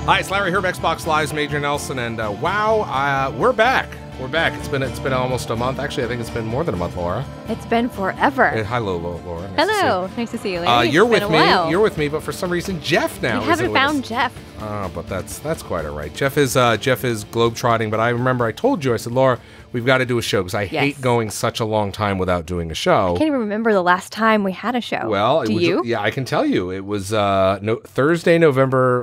Hi, it's Larry here of Xbox Live's Major Nelson, and wow, we're back. We're back. It's been almost a month. Actually, I think it's been more than a month, Laura. It's been forever. Hello, Laura. Hello. Nice to see you, Larry. You're with me. You're with me, but for some reason, Jeff now. We haven't found Jeff. But that's quite all right. Jeff is globetrotting. But I remember I told you, I said, Laura, we've got to do a show because I hate going such a long time without doing a show. I can't even remember the last time we had a show. Well, do you? Yeah, I can tell you. It was Friday, November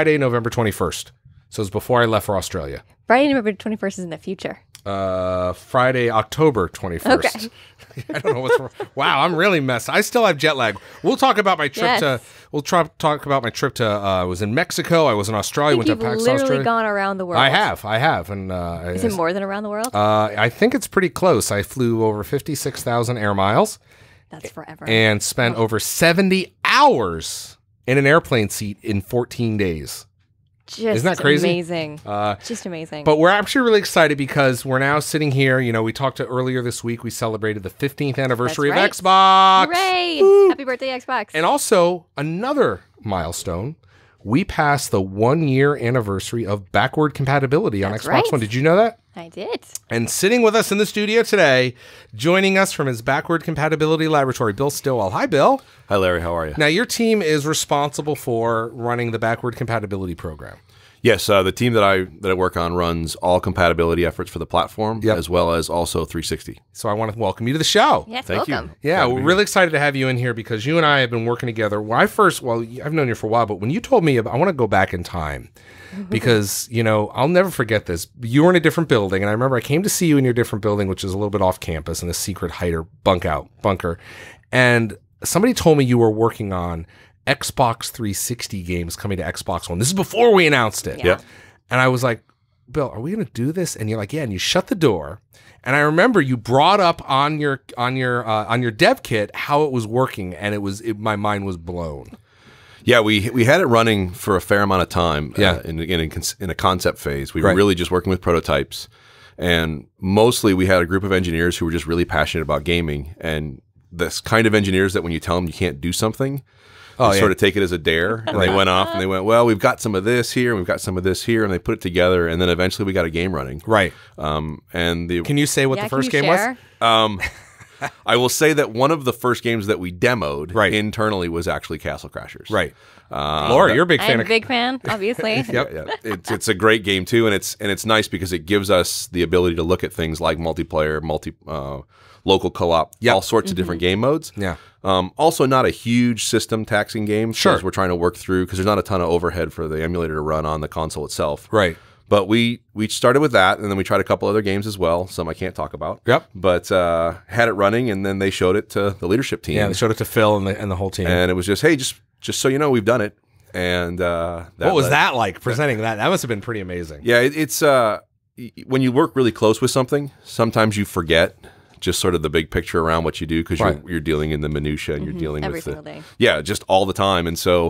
21st. So it was before I left for Australia. Friday, November 21st is in the future. Friday, October 21st. Okay. I don't know what's wrong. Wow, I'm really messed. I still have jet lag. We'll talk about my trip to. We'll talk about my trip to. I was in Mexico. I was in Australia. I think went to PAX literally Australia. Gone around the world. I have, and is it more than around the world? I think it's pretty close. I flew over 56,000 air miles. That's forever. And spent over 70 hours in an airplane seat in 14 days. Isn't that crazy? Amazing. Just amazing. But we're actually really excited because we're now sitting here. You know, we talked earlier this week. We celebrated the 15th anniversary of Xbox. Hooray! Woo! Happy birthday, Xbox. And also, another milestone. We passed the 1-year anniversary of backward compatibility on Xbox One. Did you know that? I did. And sitting with us in the studio today, joining us from his backward compatibility laboratory, Bill Stillwell. Hi, Bill. Hi, Larry. How are you? Now, your team is responsible for running the backward compatibility program. Yes, the team that I work on runs all compatibility efforts for the platform, as well as also 360. So I want to welcome you to the show. Yes, Thank welcome. you. Yeah, we're really excited to have you in here because you and I have been working together. I've known you for a while, but when you told me, I want to go back in time because, you know, I'll never forget this. You were in a different building, and I remember I came to see you in your different building, which is a little bit off campus in a secret hider bunker. And somebody told me you were working on Xbox 360 games coming to Xbox One. This is before we announced it. Yeah. And I was like, Bill, are we going to do this? And you're like, yeah. And you shut the door. And I remember you brought up on your dev kit how it was working, and my mind was blown. Yeah, we had it running for a fair amount of time. Yeah. In a concept phase, we were really just working with prototypes, and mostly we had a group of engineers who were just really passionate about gaming, and this kind of engineers that when you tell them you can't do something, they sort of take it as a dare, and they went off and they went, well, we've got some of this here, and we've got some of this here, and they put it together, and then eventually we got a game running. Right. Can you say what the first game was? I will say that one of the first games that we demoed internally was actually Castle Crashers. Right. Laura, you're a big fan. I'm a big fan, obviously. Yeah. It's a great game too, and it's nice because it gives us the ability to look at things like multiplayer, local co-op, all sorts of different game modes. Yeah. Also not a huge system taxing game. Sure. As we're trying to work through because there's not a ton of overhead for the emulator to run on the console itself. Right. But we started with that, and then we tried a couple other games as well. Some I can't talk about. Yep. But had it running, and then they showed it to the leadership team. Yeah, they showed it to Phil and the whole team. And it was just, hey, just so you know, we've done it. And what was that like presenting that? That must have been pretty amazing. Yeah, it's when you work really close with something, sometimes you forget just sort of the big picture around what you do because you're dealing in the minutia and you're dealing every with single day. Yeah, just all the time. And so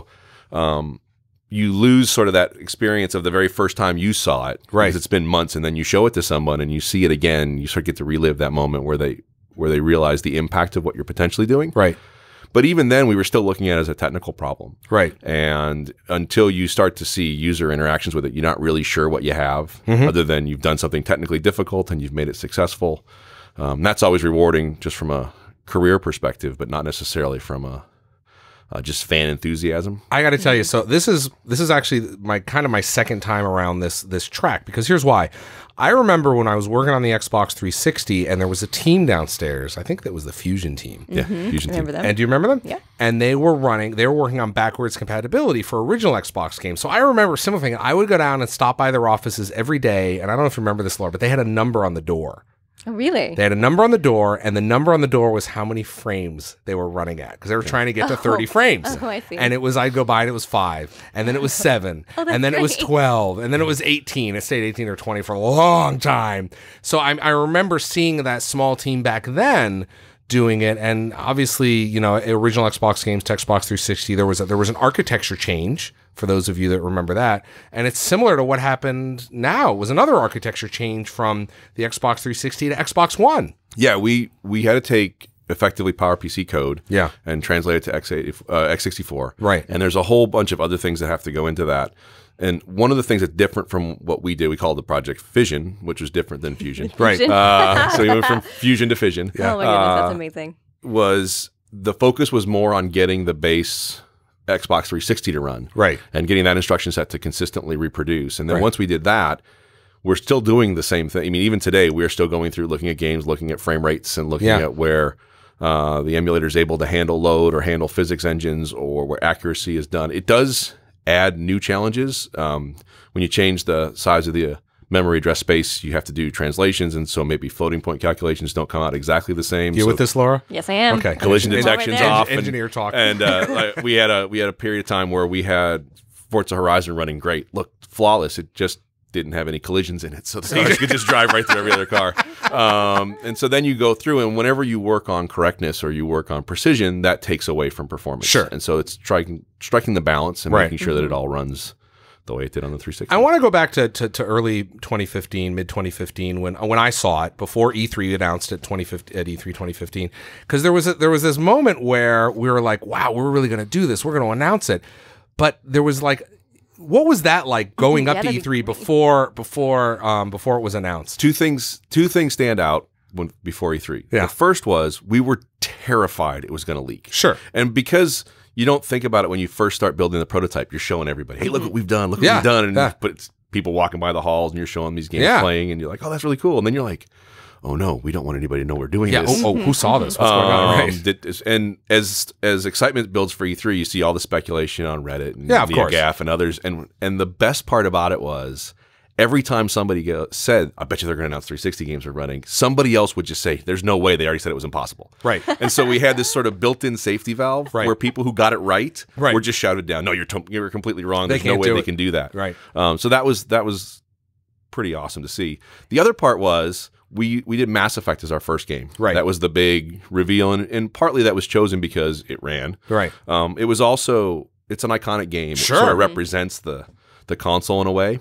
you lose sort of that experience of the very first time you saw it. Right. Because it's been months, and then you show it to someone and you see it again. You sort of get to relive that moment where they realize the impact of what you're potentially doing. Right. But even then, we were still looking at it as a technical problem. Right. And until you start to see user interactions with it, you're not really sure what you have, other than you've done something technically difficult and you've made it successful. That's always rewarding just from a career perspective, but not necessarily from a just fan enthusiasm. I got to tell you, so this is actually my second time around this track, because here's why. I remember when I was working on the Xbox 360 and there was a team downstairs. I think that was the Fusion team. Yeah, Fusion team. Them. And do you remember them? Yeah. And they were working on backwards compatibility for original Xbox games. So I remember a simple thing. I would go down and stop by their offices every day, and I don't know if you remember this, Laura, but they had a number on the door. Oh, really? They had a number on the door, and the number on the door was how many frames they were running at, because they were trying to get to 30 frames. Oh, I see. And I'd go by and it was 5, and then it was 7, and then it was 12, and then it was 18. It stayed 18 or 20 for a long time. So I remember seeing that small team back then doing it, and obviously, you know, original Xbox games to Xbox 360, there was an architecture change, for those of you that remember that. And it's similar to what happened now. It was another architecture change from the Xbox 360 to Xbox One. Yeah, we had to take effectively PowerPC code and translate it to x64. Right. And there's a whole bunch of other things that have to go into that. And one of the things that's different from what we did, we called the project Fission, which was different than Fusion. Right. So we went from Fusion to Fission. Oh my goodness, that's amazing. Was the focus was more on getting the base Xbox 360 to run. Right. And getting that instruction set to consistently reproduce. And then once we did that, we're still doing the same thing. I mean, even today, we're still going through looking at games, looking at frame rates, and looking at where the emulator is able to handle load or handle physics engines, or where accuracy is done. It does add new challenges. When you change the size of the memory address space, you have to do translations, and so maybe floating point calculations don't come out exactly the same. You with this, Laura? Yes, I am. Okay. Collision detection's off. Engineer talk. And like, we had a period of time where we had Forza Horizon running great, looked flawless. It just didn't have any collisions in it, so the cars could just drive right through every other car. And so then you go through, and whenever you work on correctness or you work on precision, that takes away from performance. Sure. And so it's striking the balance and making sure that it all runs the way it did on the 360. I want to go back to early 2015, mid 2015, when I saw it before E3 announced it at E3 2015, because there was this moment where we were like, wow, we're really going to do this, we're going to announce it, but there was like, what was that like going up to E3 before it was announced? Two things stand out before E3. Yeah. The first was we were terrified it was going to leak. Sure. And because you don't think about it when you first start building the prototype, you're showing everybody, hey, look what we've done, look what we've done. And but it's people walking by the halls and you're showing these games playing, and you're like, oh, that's really cool. And then you're like, oh no, we don't want anybody to know we're doing this. Oh, who saw this? What's going on? Right. And as excitement builds for E3, you see all the speculation on Reddit and of course. NeoGAF and others. And the best part about it was every time somebody said, I bet you they're going to announce 360 games are running, somebody else would just say, there's no way. They already said it was impossible. Right. And so we had this sort of built-in safety valve where people who got it right were just shouted down. No, you're completely wrong. There's no way they can do that. Right. So that was pretty awesome to see. The other part was we did Mass Effect as our first game. Right. That was the big reveal, and partly that was chosen because it ran. Right. It was also, it's an iconic game. Sure. It sort of represents the console in a way.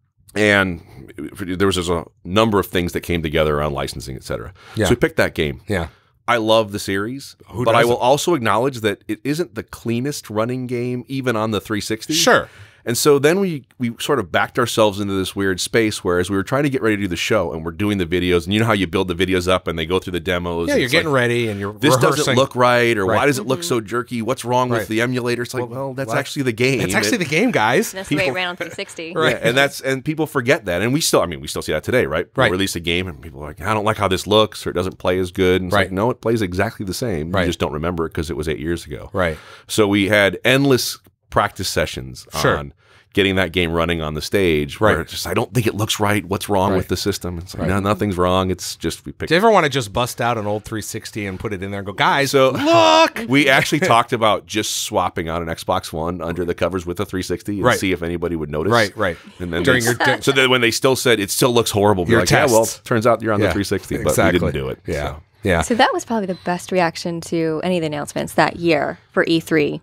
And there was a number of things that came together around licensing, et cetera. Yeah. So we picked that game. Yeah. I love the series, but I will also acknowledge that it isn't the cleanest running game, even on the 360. Sure. And so then we sort of backed ourselves into this weird space, whereas we were trying to get ready to do the show, and we're doing the videos, and you know how you build the videos up and they go through the demos. Yeah, you're getting ready and you're this rehearsing. doesn't look right, or why does it look so jerky? What's wrong with the emulator? It's like, well, that's actually the game. That's actually the game, guys. That's the way it ran on 360. Right. Yeah, and people forget that. And we still see that today, right? We'll release a game and people are like, I don't like how this looks, or it doesn't play as good. And it's like, no, it plays exactly the same. You just don't remember it because it was 8 years ago. Right. So we had endless practice sessions on getting that game running on the stage. Where it's just, I don't think it looks right. What's wrong with the system? It's like, no, nothing's wrong. It's just we picked. Do you ever want to just bust out an old 360 and put it in there and go, guys, look? We actually talked about just swapping out an Xbox One under the covers with a 360 and see if anybody would notice. Right. And then so then when they still said it still looks horrible, we're like, yeah, well, turns out you're on the 360, but we didn't do it. Yeah. So. Yeah. So that was probably the best reaction to any of the announcements that year for E3.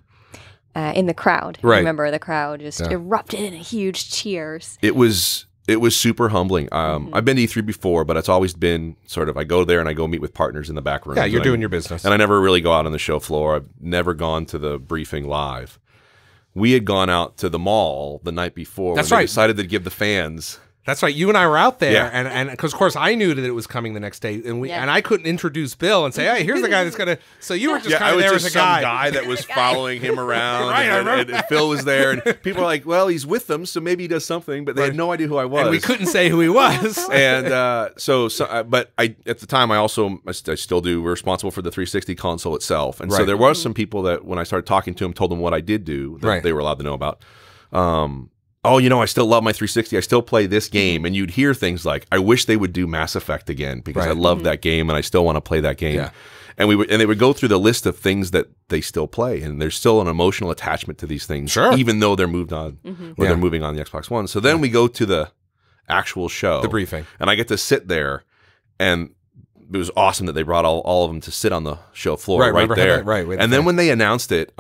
In the crowd. Right. Remember, the crowd just erupted in huge cheers. It was super humbling. I've been to E3 before, but it's always been sort of, I go there and I go meet with partners in the back room. Yeah, you're doing your business. And I never really go out on the show floor. I've never gone to the briefing live. We had gone out to the mall the night before. That's when right. They decided to give the fans. That's right. You and I were out there, and because of course I knew that it was coming the next day, and and I couldn't introduce Bill and say, "Hey, here's the guy that's gonna." So you were just kind of there as a guy. Some guy that was following him around, and Phil was there, and people were like, "Well, he's with them, so maybe he does something," but they had no idea who I was, and we couldn't say who he was. And but I at the time I still do. We're responsible for the 360 console itself, and so there was some people that when I started talking to them, told them what I did do that they were allowed to know about. Oh, I still love my 360. I still play this game. And you'd hear things like, I wish they would do Mass Effect again because I love that game and I still want to play that game. Yeah. And they would go through the list of things that they still play. And there's still an emotional attachment to these things, even though they're moved on or they're moving on the Xbox One. So then we go to the actual show. The briefing. And I get to sit there, and it was awesome that they brought all of them to sit on the show floor right there. And then when they announced it,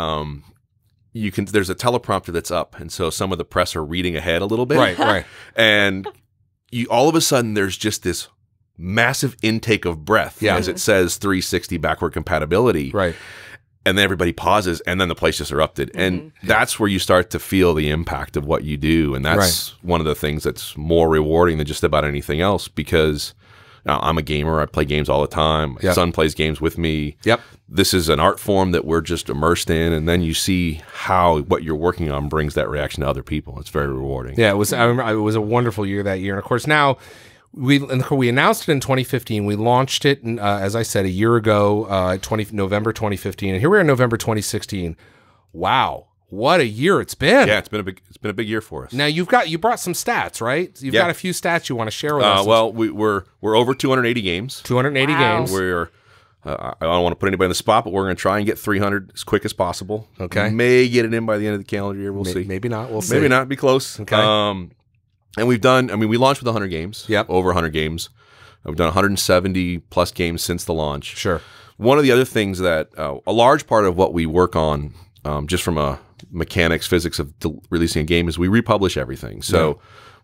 there's a teleprompter that's up, and so some of the press are reading ahead a little bit. Right. And all of a sudden there's just this massive intake of breath as it says 360 backward compatibility. Right. and then everybody pauses, and then the place just erupted. And that's where you start to feel the impact of what you do. And that's one of the things that's more rewarding than just about anything else, because I'm a gamer. I play games all the time. My son plays games with me. This is an art form that we're just immersed in, and then you see how what you're working on brings that reaction to other people. It's very rewarding. Yeah, it was. I remember it was a wonderful year that year, and of course now we announced it in 2015. We launched it, as I said, a year ago, November 2015, and here we are in November 2016. Wow. What a year it's been! Yeah, it's been a big year for us. Now you brought some stats, right? You've got a few stats you want to share with us. Well, we're over 280 games. 280 games. We're I don't want to put anybody on the spot, but we're going to try and get 300 as quick as possible. Okay, we may get it in by the end of the calendar year. We'll see. Maybe not. We'll see. Maybe not. Be close. Okay. And we've done. I mean, we launched with 100 games. Yep. Over 100 games. We've done 170 plus games since the launch. Sure. One of the other things that a large part of what we work on, just from a mechanics, physics of releasing a game, is we republish everything. So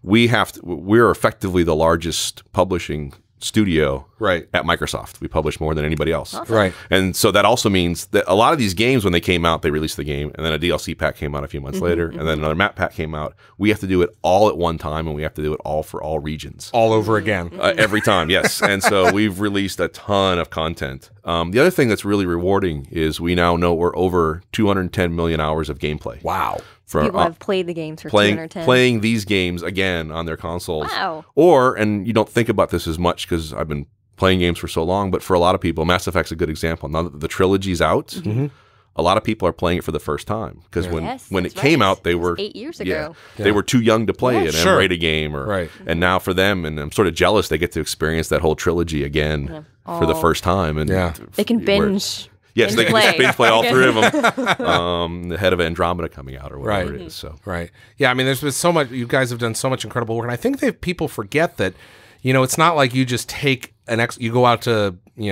we're effectively the largest publishing studio at Microsoft. We publish more than anybody else. Awesome. Right. And so that also means that a lot of these games, when they came out, they released the game, and then a DLC pack came out a few months later, and then another map pack came out. We have to do it all at one time, and we have to do it all for all regions. All over again. Every time, yes. And so we've released a ton of content. The other thing that's really rewarding is we now know we're over 210 million hours of gameplay. Wow. People have played the games for 210. Playing these games again on their consoles. Wow. And you don't think about this as much because I've been playing games for so long, but for a lot of people, Mass Effect's a good example. Now that the trilogy's out, a lot of people are playing it for the first time, because when it came out, they were 8 years ago. They were too young to play an M-rated game, and now for them, and I'm sort of jealous, they get to experience that whole trilogy again for the first time, and they can binge. Yes, they can just binge play all three of them. The head of Andromeda coming out or whatever it is. So yeah, I mean, there's been so much. You guys have done so much incredible work, and I think people forget that. You know, it's not like you just take you go out to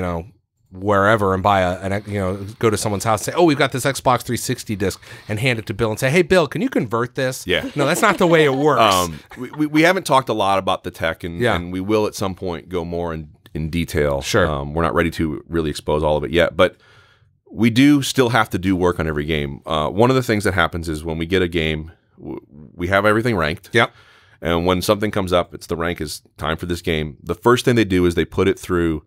wherever and buy go to someone's house and say, oh, we've got this Xbox 360 disc, and hand it to Bill and say, hey, Bill, can you convert this? Yeah. No, that's not the way it works. We haven't talked a lot about the tech, and we will at some point go more in detail. Sure. We're not ready to really expose all of it yet, but we do still have to do work on every game. One of the things that happens is when we get a game, we have everything ranked. Yep. And when something comes up, it's the rank is time for this game. The first thing they do is they put it through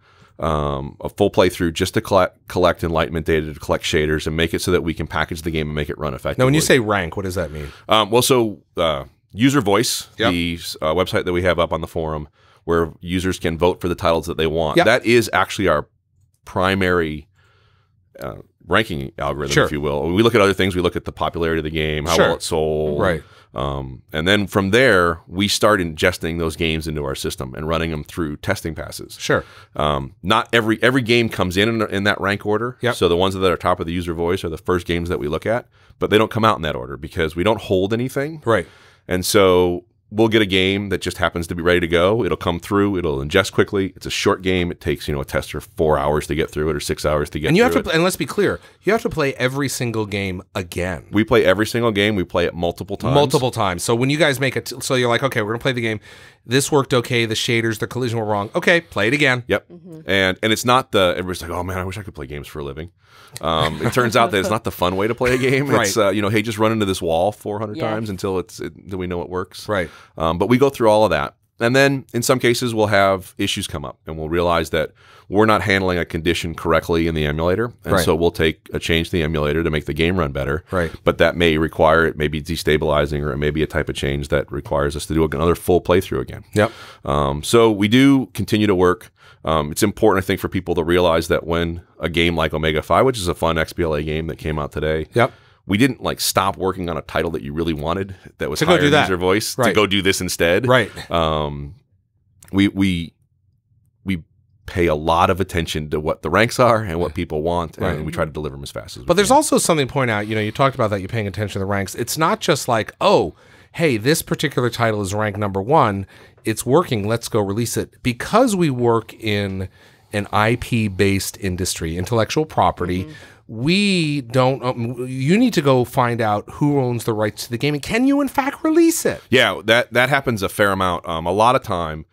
a full playthrough just to collect enlightenment data, to collect shaders, and make it so that we can package the game and make it run effectively. Now, when you say rank, what does that mean? User Voice, the website that we have up on the forum, where users can vote for the titles that they want. That is actually our primary ranking algorithm, if you will. We look at other things. We look at the popularity of the game, how well it sold. Right. And then from there, we start ingesting those games into our system and running them through testing passes. Sure. Not every that comes in that rank order. Yep. So the ones that are top of the User Voice are the first games that we look at, but they don't come out in that order because we don't hold anything. Right. And so we'll get a game that just happens to be ready to go. It'll come through. It'll ingest quickly. It's a short game. It takes, a tester 4 hours to get through it or 6 hours to get through it. And let's be clear, you have to play every single game again. We play every single game. We play it multiple times. Multiple times. So when you guys make it, so you're like, okay, we're going to play the game. This worked okay. The shaders, the collision were wrong. Okay, play it again. Yep. And it's not everybody's like, oh man, I wish I could play games for a living. It turns out that it's not the fun way to play a game. It's hey, just run into this wall 400 times until we know it works. Right. But we go through all of that, and then in some cases we'll have issues come up, and we'll realize that we're not handling a condition correctly in the emulator, and so we'll take a change to the emulator to make the game run better. Right. But that may require it may be destabilizing, or it may be a type of change that requires us to do another full playthrough again. Yep. So we do continue to work. It's important, I think, for people to realize that when a game like Omega 5, which is a fun XBLA game that came out today, we didn't stop working on a title that you really wanted that was higher user voice to go do this instead. Right. We pay a lot of attention to what the ranks are and what people want, and we try to deliver them as fast as we can. But there's also something to point out. You talked about that, you're paying attention to the ranks. It's not just like, oh, hey, this particular title is ranked #1. It's working. Let's go release it. Because we work in an IP-based industry, intellectual property, we don't. You need to go find out who owns the rights to the game, and can you in fact release it? Yeah, that happens a fair amount. A lot of time,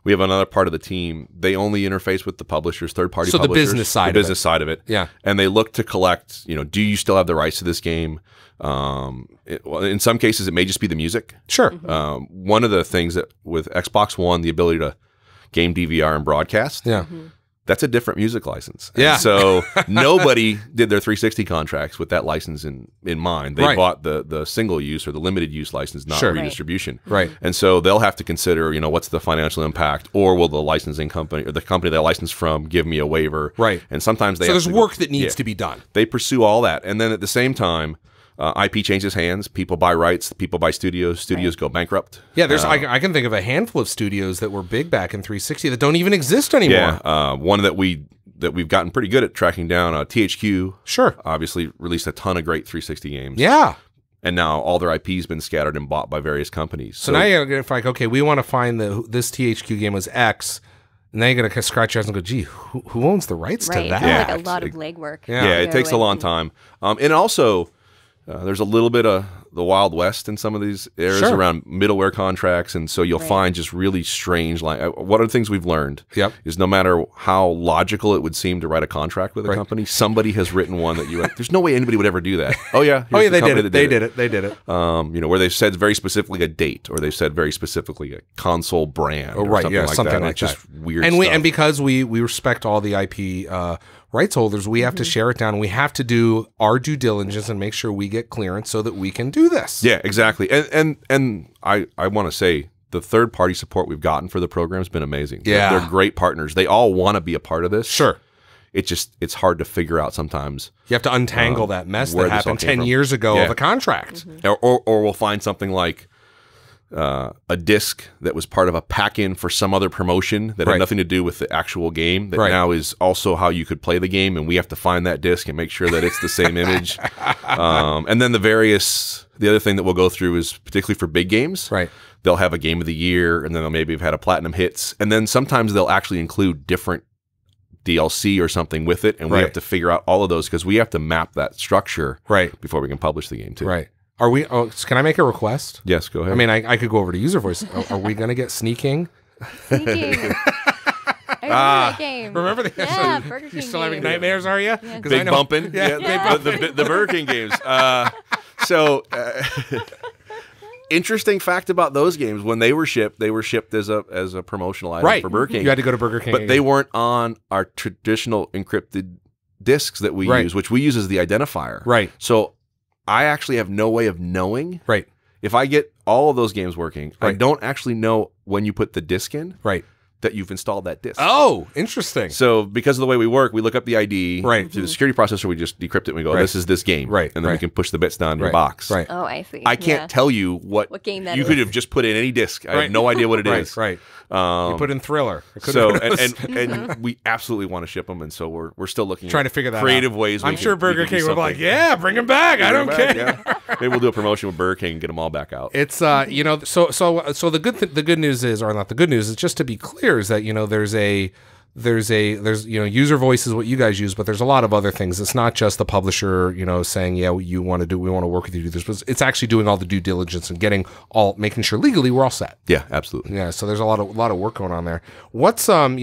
we have another part of the team. They only interface with the publishers, third-party So publishers. the business side the business side of it. Yeah. And they look to collect, do you still have the rights to this game? Well, in some cases, it may just be the music. Sure. One of the things that with Xbox One, the ability to game DVR and broadcast, Yeah. that's a different music license. Yeah. And so nobody did their 360 contracts with that license in mind. They Right. bought the single use or the limited use license, not Sure. redistribution. Right. And so they'll have to consider, what's the financial impact, or will the licensing company or the company they license from give me a waiver? Right. And sometimes they So have there's to work that needs to be done. They pursue all that, and then at the same time, IP changes hands. People buy rights. People buy studios. Studios go bankrupt. Yeah, there's I can think of a handful of studios that were big back in 360 that don't even exist anymore. Yeah, one that we've gotten pretty good at tracking down. THQ, Sure. obviously released a ton of great 360 games. Yeah. And now all their IP's been scattered and bought by various companies. So now you're going to like, okay, we want to find this THQ game was X. And then you're going to scratch your eyes and go, gee, who owns the rights to that? Yeah, like Yeah, a lot of legwork. yeah, it takes a long time. And also, there's a little bit of the Wild West in some of these areas Sure. around middleware contracts, and so you'll find just really strange. One of the things we've learned is no matter how logical it would seem to write a contract with a company, somebody has written one that there's no way anybody would ever do that. Oh yeah, Oh yeah, here's the they company did it. that They did it. They did it. Where they've said very specifically a date, or they've said very specifically a console brand, Oh, or right, something yeah, like something that. like It's just weird. And stuff. because we respect all the IP rights holders, we have to share it down. We have to do our due diligence and make sure we get clearance so that we can do this. Yeah, exactly. And I want to say the third party support we've gotten for the program has been amazing. Yeah. They're great partners. They all want to be a part of this. Sure. It's hard to figure out sometimes. You have to untangle that mess where that this all happened came 10 from. years ago Yeah. of a contract. Or we'll find something like a disc that was part of a pack-in for some other promotion that Right. had nothing to do with the actual game that Right. now is also how you could play the game, and we have to find that disc and make sure that it's the same image. And then the other thing that we'll go through is particularly for big games. Right. They'll have a game of the year, and then they'll maybe have had a platinum hits, and then sometimes they'll actually include different DLC or something with it, and we Right. have to figure out all of those because we have to map that structure Right. before we can publish the game too. Right. Are we? Oh, can I make a request? Yes, go ahead. I mean, I could go over to User Voice. Are we going to get Sneaking? Sneaking. I remember that game. Remember the Yeah, Burger King You're still having game. nightmares, are you? Yeah. Big bumping, Yeah. the Burger King games. Interesting fact about those games: when they were shipped as a promotional item Right. for Burger King. You had to go to Burger King. but they weren't on our traditional encrypted discs that we Right. use, which we use as the identifier. Right. So I actually have no way of knowing Right. if I get all of those games working. I Right. don't actually know when you put the disc in Right. that you've installed that disc. Oh, interesting. So because of the way we work, we look up the ID. Right. Through the security processor, we just decrypt it and we go, Right. this is this game. Right, And then we right. can push the bits down in your Right. box. Right. Oh, I see. I can't Yeah. tell you what game that you is. could have just put in any disc. I Right. have no idea what it is. Right. You put in Thriller. It could So have been- and we absolutely want to ship them, and so we're still looking trying at to figure that creative out. ways. I'm sure Burger King will be like, yeah, bring them back. I don't care. Maybe we'll do a promotion with Burger King and get them all back out. It's so the good news is, or not the good news, is just to be clear, is that there's User Voice is what you guys use, but there's a lot of other things. It's not just the publisher, saying, yeah, we want to work with you to do this, but it's actually doing all the due diligence and making sure legally we're all set. Yeah, absolutely. Yeah, so there's a lot of work going on there. What's been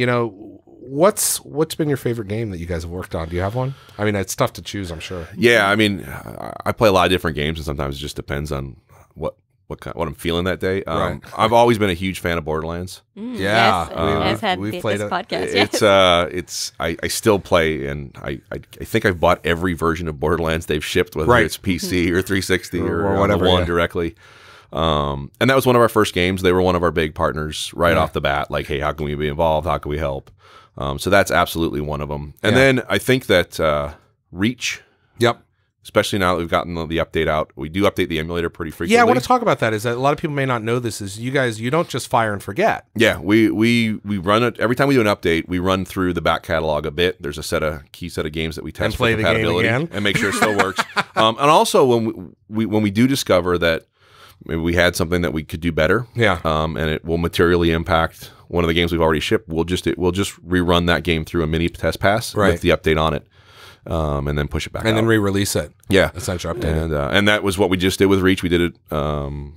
your favorite game that you guys have worked on? Do you have one? I mean, it's tough to choose, I'm sure. Yeah, I mean, I play a lot of different games, and sometimes it just depends on what I'm feeling that day. Right. I've always been a huge fan of Borderlands. Yeah, I've had we've this played it. podcast. I still play, and I think I've bought every version of Borderlands they've shipped, whether Right. it's PC or 360 or whatever, whatever one yeah. directly. And that was one of our first games. They were one of our big partners right off the bat. Like, hey, how can we be involved? How can we help? So that's absolutely one of them. And Yeah. then I think that Reach, Yep. especially now that we've gotten the update out, we do update the emulator pretty frequently. Yeah, I want to talk about that. Is that a lot of people may not know this? Is you guys, you don't just fire and forget. Yeah, we run it every time we do an update. We run through the back catalog a bit. There's a key set of games that we test And play for the game compatibility again. and make sure it still works. And also when we do discover that maybe we had something that we could do better, Yeah. and it will materially impact one of the games we've already shipped, we'll just rerun that game through a mini test pass Right. with the update on it, and then push it back out. And then re-release it. Yeah, Essentially update it. and that was what we just did with Reach. We did it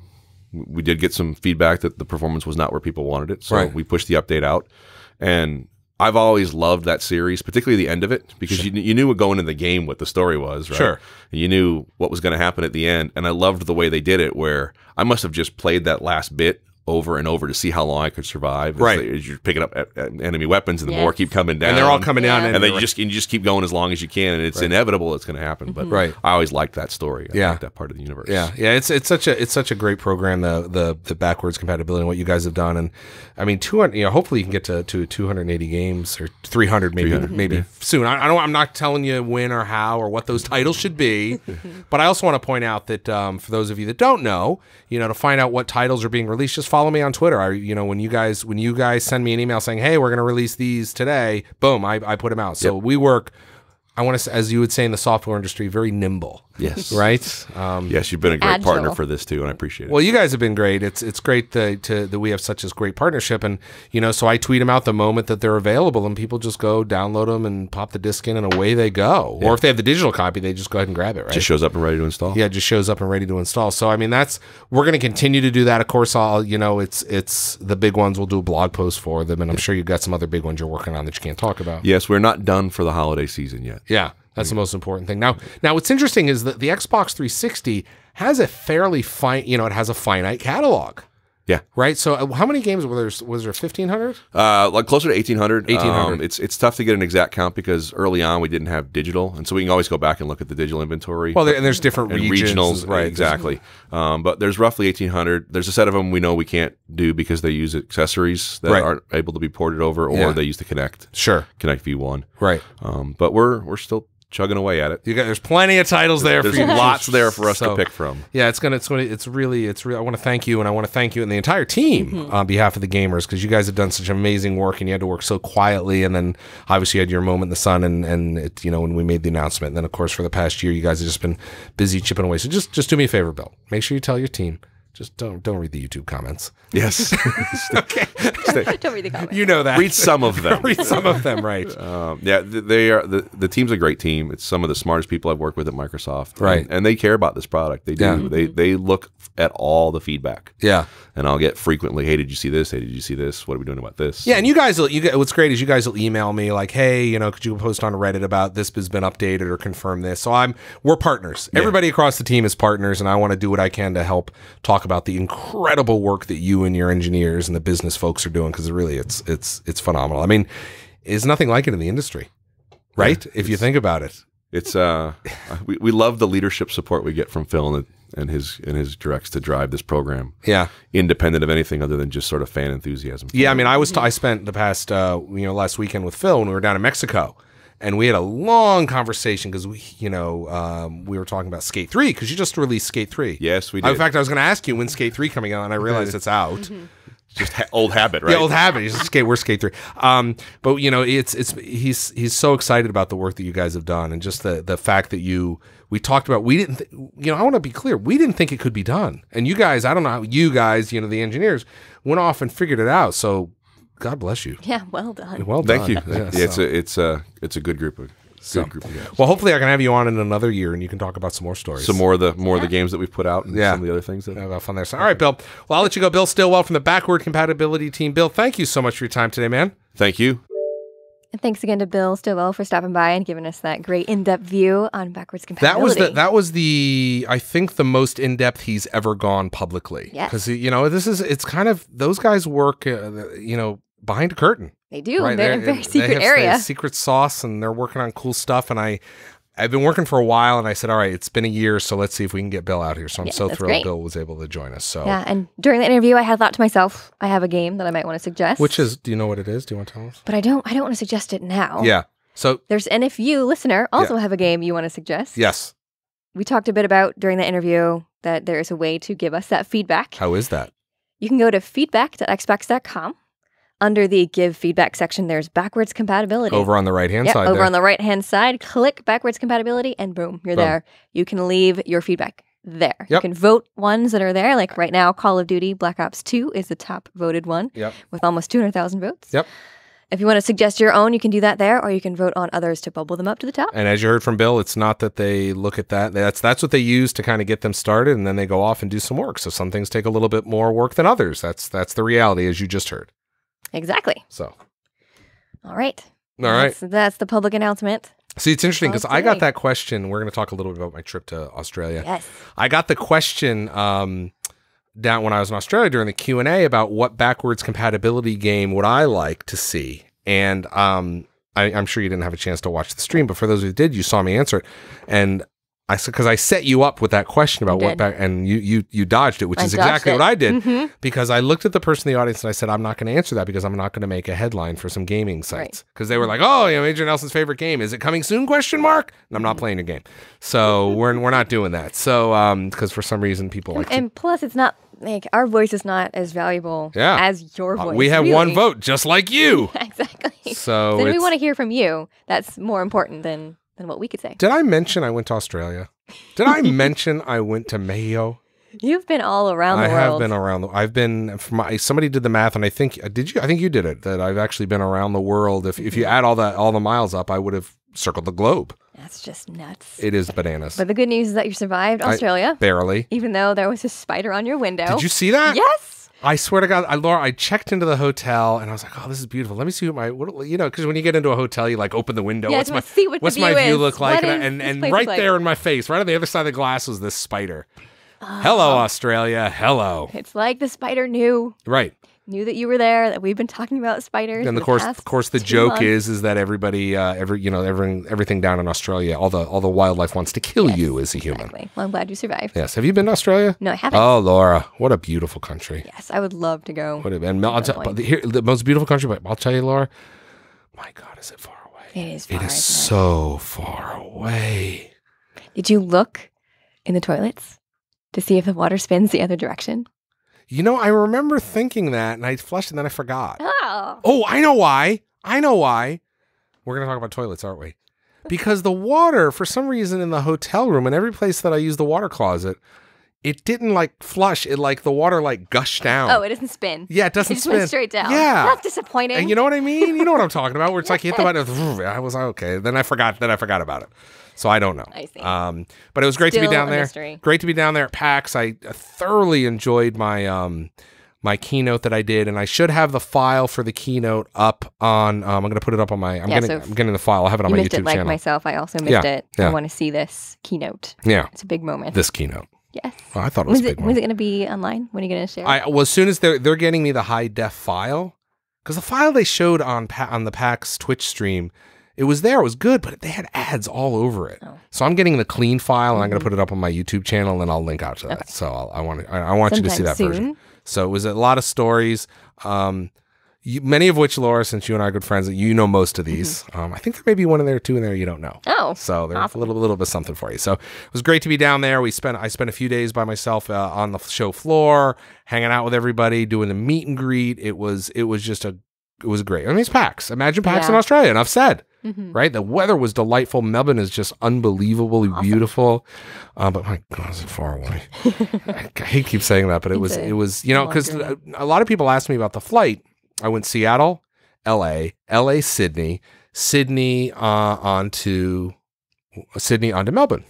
we did get some feedback that the performance was not where people wanted it. So Right. we pushed the update out. And I've always loved that series, particularly the end of it, because you knew going into the game what the story was, right? Sure. You knew what was going to happen at the end. And I loved the way they did it, where I must have just played that last bit over and over to see how long I could survive. Right. As you're picking up enemy weapons, and the Yes. more keep coming down. And they're all coming down. Yeah. And then you just keep going as long as you can, and it's inevitable it's going to happen. But Right. I always liked that story. I Yeah. liked that part of the universe. Yeah, it's such a great program, the backwards compatibility and what you guys have done. And I mean, 200. Hopefully you can get to 280 games or 300 maybe 300, maybe soon. I'm not telling you when or how or what those titles should be, but I also want to point out that for those of you that don't know, to find out what titles are being released, just follow me on Twitter. When you guys send me an email saying, hey, we're going to release these today, boom, I put them out. So we work, I want to say, as you would say in the software industry, very nimble. Yes. Right? Yes, you've been a great Agile. partner for this too, and I appreciate it. Well, you guys have been great. It's great that we have such a great partnership, and so I tweet them out the moment that they're available, and people just go download them and pop the disc in, and away they go. Or if they have the digital copy, they just go ahead and grab it. Right? Just shows up and ready to install. Yeah, it just shows up and ready to install. So I mean, we're going to continue to do that. Of course, it's the big ones. We'll do a blog post for them, and I'm sure you've got some other big ones you're working on that you can't talk about. Yes, we're not done for the holiday season yet. Yeah, that's the most important thing. Now, what's interesting is that the Xbox 360 has a fairly it has a finite catalog. Yeah. Right. So, how many games were there? Was there 1,500? Like closer to 1,800. 1,800. It's tough to get an exact count because early on we didn't have digital, and so we can always go back and look at the digital inventory. Well, and there's different and regions, regionals, right? Exactly. But there's roughly 1,800. There's a set of them we know we can't do because they use accessories that Right. aren't able to be ported over, or Yeah. they use the Kinect V1. Right. But we're still chugging away at it. There's plenty of titles there There's for you. lots there for us So, to pick from. Yeah, it's really. I want to thank you, and I want to thank you and the entire team on behalf of the gamers, because you guys have done such amazing work, and you had to work so quietly, and then obviously you had your moment in the sun, and it, when we made the announcement, and then of course for the past year, you guys have just been busy chipping away. So just do me a favor, Bill. Make sure you tell your team. Just don't read the YouTube comments. Yes. Okay, Don't read the comments. you know that. Read some of them. Read some of them, right? Yeah, they are. The team's a great team. It's some of the smartest people I've worked with at Microsoft. Right. And they care about this product. They do. Yeah. They look at all the feedback. Yeah. And I'll get frequently, hey, did you see this? Hey, did you see this? What are we doing about this? Yeah, and you guys, what's great is you guys will email me like, hey, could you post on Reddit about this has been updated or confirm this? So we're partners. Everybody across the team is partners, and I want to do what I can to help talk about the incredible work that you and your engineers and the business folks are doing, because really it's phenomenal. I mean, there's nothing like it in the industry, right? If you think about it. It's we love the leadership support we get from Phil and his directs to drive this program. Yeah. Independent of anything other than just sort of fan enthusiasm. Yeah, I mean, I spent the past last weekend with Phil when we were down in Mexico, and we had a long conversation because we were talking about Skate 3, because you just released Skate 3. Yes, we did. In fact, I was going to ask you when Skate 3 coming out, and I realized it's out. Just old habit, right? The old habit. He's we're Skate 3. But he's so excited about the work that you guys have done, and just the fact that we talked about, we didn't, I want to be clear, we didn't think it could be done. And you guys, I don't know how you guys, the engineers went off and figured it out. So God bless you. Yeah, well done. Well done. Thank you. Yeah, Yeah, it's a good group of So- good group of guys. Well, hopefully I can have you on in another year, and you can talk about some more stories. Some more of the games that we've put out, and Yeah. some of the other things that. Have fun there. So, all right, Bill. Well, I'll let you go. Bill Stillwell from the Backward Compatibility team. Bill, thank you so much for your time today, man. Thank you. And thanks again to Bill Stillwell for stopping by and giving us that great in-depth view on backwards compatibility. That was the I think the most in depth he's ever gone publicly. Yes. Because it's kind of, those guys work behind a curtain. They do. Right? They're in a very they secret have area. secret sauce, and they're working on cool stuff. And I've been working for a while, and I said, all right, it's been a year, so let's see if we can get Bill out here. So I'm Yeah, so that's thrilled great. Bill was able to join us. So Yeah, and during the interview, I had thought to myself, I have a game that I might want to suggest. which is, do you know what it is? Do you want to tell us? But I don't want to suggest it now. Yeah. So And if you, listener, also have a game you want to suggest. yes. We talked a bit about during the interview that there is a way to give us that feedback. How is that? You can go to feedback.xbox.com. Under the Give Feedback section, there's Backwards Compatibility. Over on the right hand side. over there. on the right-hand side, click Backwards Compatibility, and boom, you're Boom. there. You can leave your feedback there. You Yep. can vote ones that are there. Like right now, Call of Duty Black Ops 2 is the top voted one Yep. with almost 200,000 votes. Yep. If you want to suggest your own, you can do that there, or you can vote on others to bubble them up to the top. And as you heard from Bill, it's not that they look at that. That's what they use to kind of get them started, and then they go off and do some work. So some things take a little bit more work than others. That's the reality, as you just heard. Exactly. So. All right. All right. That's the public announcement. See, it's interesting because I got that question. We're going to talk a little bit about my trip to Australia. Yes. I got the question down when I was in Australia during the Q&A about what backwards compatibility game would I like to see. And I'm sure you didn't have a chance to watch the stream, but for those who did, you saw me answer it. And I said, because I set you up with that question about what back, and you dodged it, which is exactly what I did, because I looked at the person in the audience and I said, I'm not going to answer that because I'm not going to make a headline for some gaming sites. Because they were like, oh, Major Nelson's favorite game, is it coming soon? ? And I'm not playing your game, so we're not doing that. So because for some reason people like, and plus it's not like our voice is not as valuable as your voice. We have one vote, just like you. Exactly. So then we want to hear from you. That's more important than what we could say. Did I mention I went to Australia? Did I mention I went to Mayo? You've been all around the world. I have been around. I've been. Somebody did the math, and I think did you? I think you did it. That I've actually been around the world. If you add all the miles up, I would have circled the globe. That's just nuts. It is bananas. But the good news is that you survived Australia. Barely. Even though there was a spider on your window. Did you see that? Yes. I swear to God, Laura, I checked into the hotel and I was like, oh, this is beautiful. Let me see because when you get into a hotel, you like open the window. Yeah, what's my view look like? And right there in my face, right on the other side of the glass was this spider. Hello, Australia. Hello. It's like the spider knew. Right. Knew that you were there, that we've been talking about spiders. And of course, the joke is that everybody, everything down in Australia, all the wildlife wants to kill you as a human. Exactly. Well, I'm glad you survived. Yes. Have you been to Australia? No, I haven't. Oh, Laura, what a beautiful country. Yes, I would love to go. The most beautiful country, but I'll tell you, Laura, my God, is it far away? It is far. It is so far away. Did you look in the toilets to see if the water spins the other direction? I remember thinking that, and I flushed, and then I forgot. Oh, I know why. We're going to talk about toilets, aren't we? Because the water, for some reason, in the hotel room, and every place that I use the water closet, it didn't flush. It the water gushed down. Oh, it doesn't spin. Yeah, it doesn't spin. Went straight down. Yeah, that's disappointing. And you know what I mean? You know what I'm talking about? Where it's you hit the button. I was okay. Then I forgot. About it. So I don't know. I see. But it was great to be down there. Mystery. Great to be down there at PAX. I thoroughly enjoyed my my keynote that I did, and I should have the file for the keynote up on. I'm going to put it up on my. I'm getting the file. I'll have it on my YouTube channel. Myself, I also missed it. Yeah. I want to see this keynote. Yeah, it's a big moment. This keynote. Yes. Oh, I thought it was a big moment. Was it going to be online? When are you going to share? As soon as they're getting me the high def file, because the file they showed on the PAX Twitch stream. It was there. It was good, but they had ads all over it. Oh. So I'm getting the clean file, and I'm going to put it up on my YouTube channel, and then I'll link out to that. Okay. So I want you to see that version. So it was a lot of stories, many of which, Laura, since you and I are good friends, you know most of these. I think there may be one in there, two in there you don't know. Oh, so there's awesome. a little bit of something for you. So it was great to be down there. I spent a few days by myself on the show floor, hanging out with everybody, doing the meet and greet. It was great. I mean, it's PAX. Imagine PAX in Australia. Enough said. Right? The weather was delightful. Melbourne is just unbelievably beautiful. But my God, is it far away? I hate to keep saying that, but it was, because a lot of people asked me about the flight. I went Seattle, LA, Sydney onto Melbourne.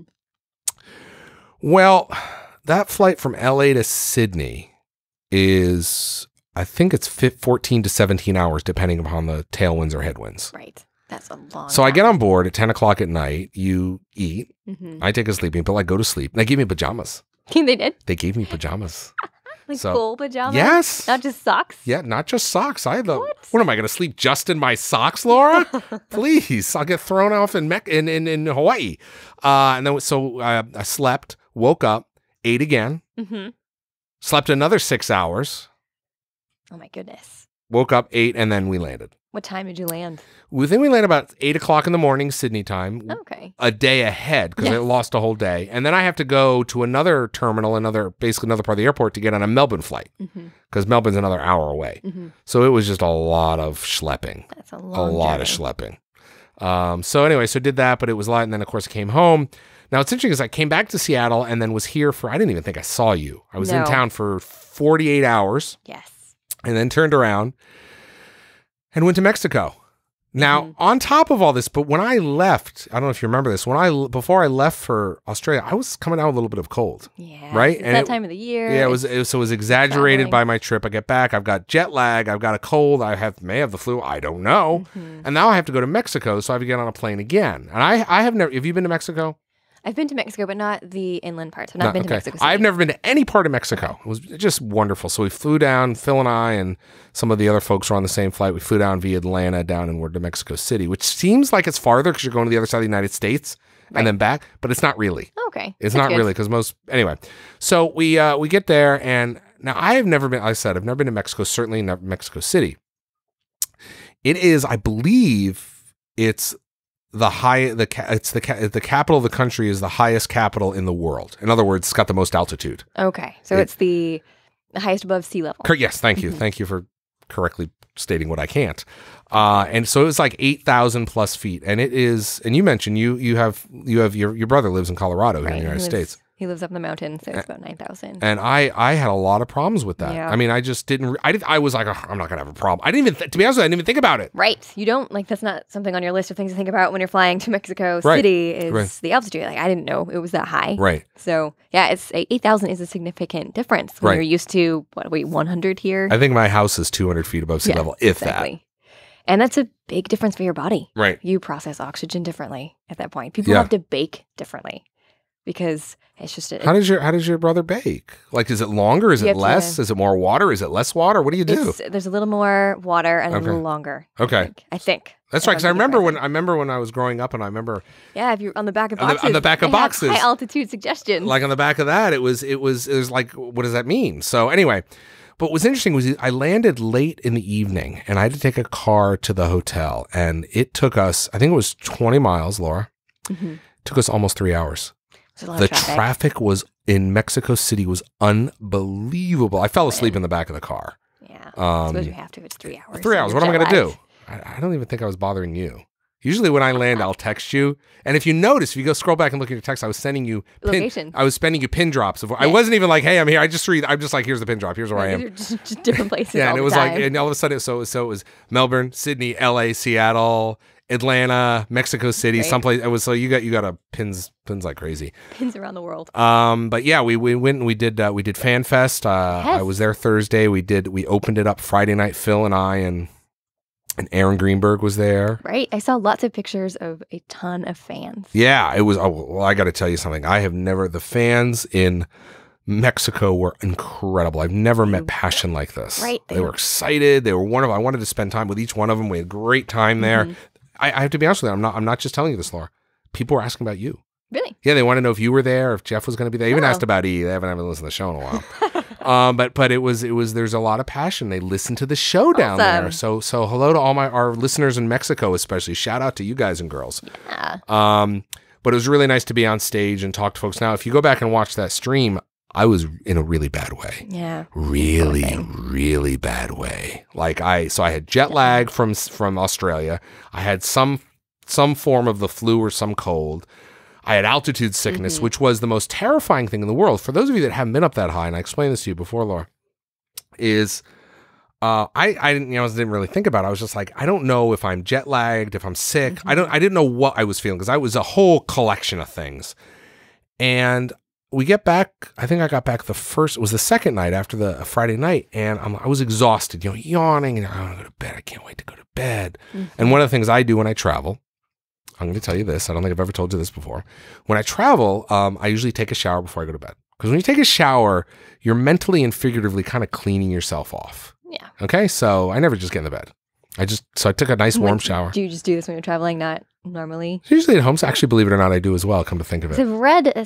Well, that flight from LA to Sydney is, I think it's 14 to 17 hours, depending upon the tailwinds or headwinds. Right. That's a long So I get on board at 10 o'clock at night. You eat. I take a sleeping pill. I go to sleep. They gave me pajamas. They did? They gave me pajamas. Full pajamas? Yes. Not just socks? Yeah, not just socks. What am I going to sleep just in my socks, Laura? Please. I'll get thrown off in Hawaii. And then I slept, woke up, ate again, slept another 6 hours. Oh my goodness. Woke up, ate, and then we landed. What time did you land? We landed about 8 o'clock in the morning, Sydney time. Okay. A day ahead, because I lost a whole day. And then I have to go to another terminal, basically another part of the airport to get on a Melbourne flight. Because Melbourne's another hour away. So it was just a lot of schlepping. That's a lot of schlepping. So anyway, did that, but it was light. And then, of course, I came home. Now, it's interesting because I came back to Seattle and then was here I didn't even think I saw you. I was in town for 48 hours. Yes. And then turned around. and went to Mexico. Now, on top of all this, but when I left, I don't know if you remember this, before I left for Australia, I was coming out with a little bit of cold. Yeah. Right? It's that time of the year. Yeah, it was exaggerated traveling. by my trip. I get back, I've got jet lag, I've got a cold, may have the flu, I don't know. And now I have to go to Mexico, so I have to get on a plane again. And I have never, have you been to Mexico? I've been to Mexico, but not the inland parts. I've not been to Mexico City. I've never been to any part of Mexico. It was just wonderful. So we flew down, Phil and I and some of the other folks were on the same flight. We flew down via Atlanta down and we're to Mexico City, which seems like it's farther because you're going to the other side of the United States and then back, but it's not really. Okay. It's not really because anyway. So we get there and now I've never been to Mexico, certainly not Mexico City. It is, I believe it's the capital of the country is the highest capital in the world. In other words, it's got the most altitude. Okay. So it's the highest above sea level. Yes, thank you. Thank you for correctly stating what I can't. And so it's like 8,000 plus feet. And it is, and you mentioned you have your brother lives in Colorado here in the United States. He lives up in the mountain, so it's about 9,000. And I had a lot of problems with that. Yeah. I mean, I just didn't, I was like, oh, I'm not going to have a problem. I didn't even, to be honest with you, I didn't even think about it. Right. You don't, that's not something on your list of things to think about when you're flying to Mexico City is the altitude. Like, I didn't know it was that high. Right. So, yeah, it's 8,000 is a significant difference when you're used to, 100 here? I think my house is 200 feet above sea level, if that. And that's a big difference for your body. Right. You process oxygen differently at that point. People have to bake differently because it's just how does your brother bake? Like, is it longer? Is it less? Is it more water? Is it less water? What do you do? There's a little more water and a little longer. Okay. I think. That's right. Because I remember when I was growing up, and I remember. Yeah, if you're on the back of boxes. On the back of boxes. High altitude suggestions. Like on the back of that, it was like, what does that mean? So anyway, but what was interesting was I landed late in the evening, and I had to take a car to the hotel, and it took us, I think it was 20 miles, Laura. It took us almost 3 hours. The traffic was in Mexico City was unbelievable. I fell asleep in the back of the car. Yeah. I suppose you have to. It's 3 hours. 3 hours. What am I going to do? I don't even think I was bothering you. Usually when I land, I'll text you. And if you notice, if you go scroll back and look at your text, I was sending you location. I was sending you pin drops. I wasn't even like, hey, I'm here. I'm just like, here's the pin drop. Here's where I am. Just different places. Yeah, all and it the was time. like, and all of a sudden, so it was Melbourne, Sydney, LA, Seattle, Atlanta, Mexico City, someplace. It was so you got a pins like crazy. Pins around the world. But yeah, we went and we did Fan Fest. I was there Thursday. We opened it up Friday night. Phil and I and Aaron Greenberg was there. Right. I saw lots of pictures of a ton of fans. Yeah, it was. Oh, well, I got to tell you something. The fans in Mexico were incredible. I've never met passion like this. Right. They were excited. They were wonderful. I wanted to spend time with each one of them. We had a great time there. I have to be honest with you. I'm not just telling you this, Laura. People were asking about you. Really? Yeah, they want to know if you were there, if Jeff was going to be there. They even asked about E. They haven't listened to the show in a while. But it was. There's a lot of passion. They listen to the show down there. So hello to all our listeners in Mexico, especially. Shout out to you guys and girls. Yeah. But it was really nice to be on stage and talk to folks. Now, if you go back and watch that stream, I was in a really bad way. Yeah. Really bad way. So I had jet lag from Australia. I had some form of the flu or some cold. I had altitude sickness, which was the most terrifying thing in the world. For those of you that haven't been up that high, and I explained this to you before, Laura, is I didn't really think about it. I was just like, I don't know if I'm jet lagged, if I'm sick. I didn't know what I was feeling because I was a whole collection of things. And we get back, I think I got back it was the second night after the Friday night, and I was exhausted, yawning, and I want to go to bed. I can't wait to go to bed. And one of the things I do when I travel, I'm going to tell you this. I don't think I've ever told you this before. When I travel, I usually take a shower before I go to bed. Because when you take a shower, you're mentally and figuratively kind of cleaning yourself off. Yeah. Okay? So I never just get in the bed. I took a nice warm shower. Do you just do this when you're traveling, not normally? Usually at home. So actually, believe it or not, I do as well, come to think of it. So I've read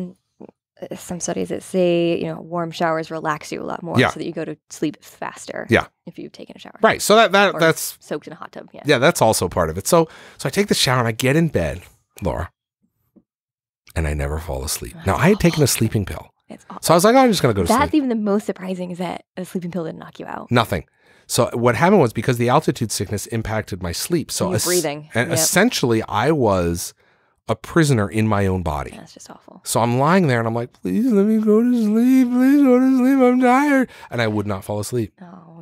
some studies that say, warm showers relax you a lot more so that you go to sleep faster. Yeah. If you've taken a shower. Right. So that's soaked in a hot tub. Yeah. Yeah, that's also part of it. So I take the shower and I get in bed, Laura, and I never fall asleep. Now, I had taken a sleeping pill. So I was like, I'm just going to go to sleep. That's even the most surprising is that a sleeping pill didn't knock you out. Nothing. So what happened was because the altitude sickness impacted my sleep. So breathing. And essentially I was a prisoner in my own body. Yeah, that's just awful. So I'm lying there and I'm like, please let me go to sleep. Please go to sleep. I'm tired. And I would not fall asleep. Oh,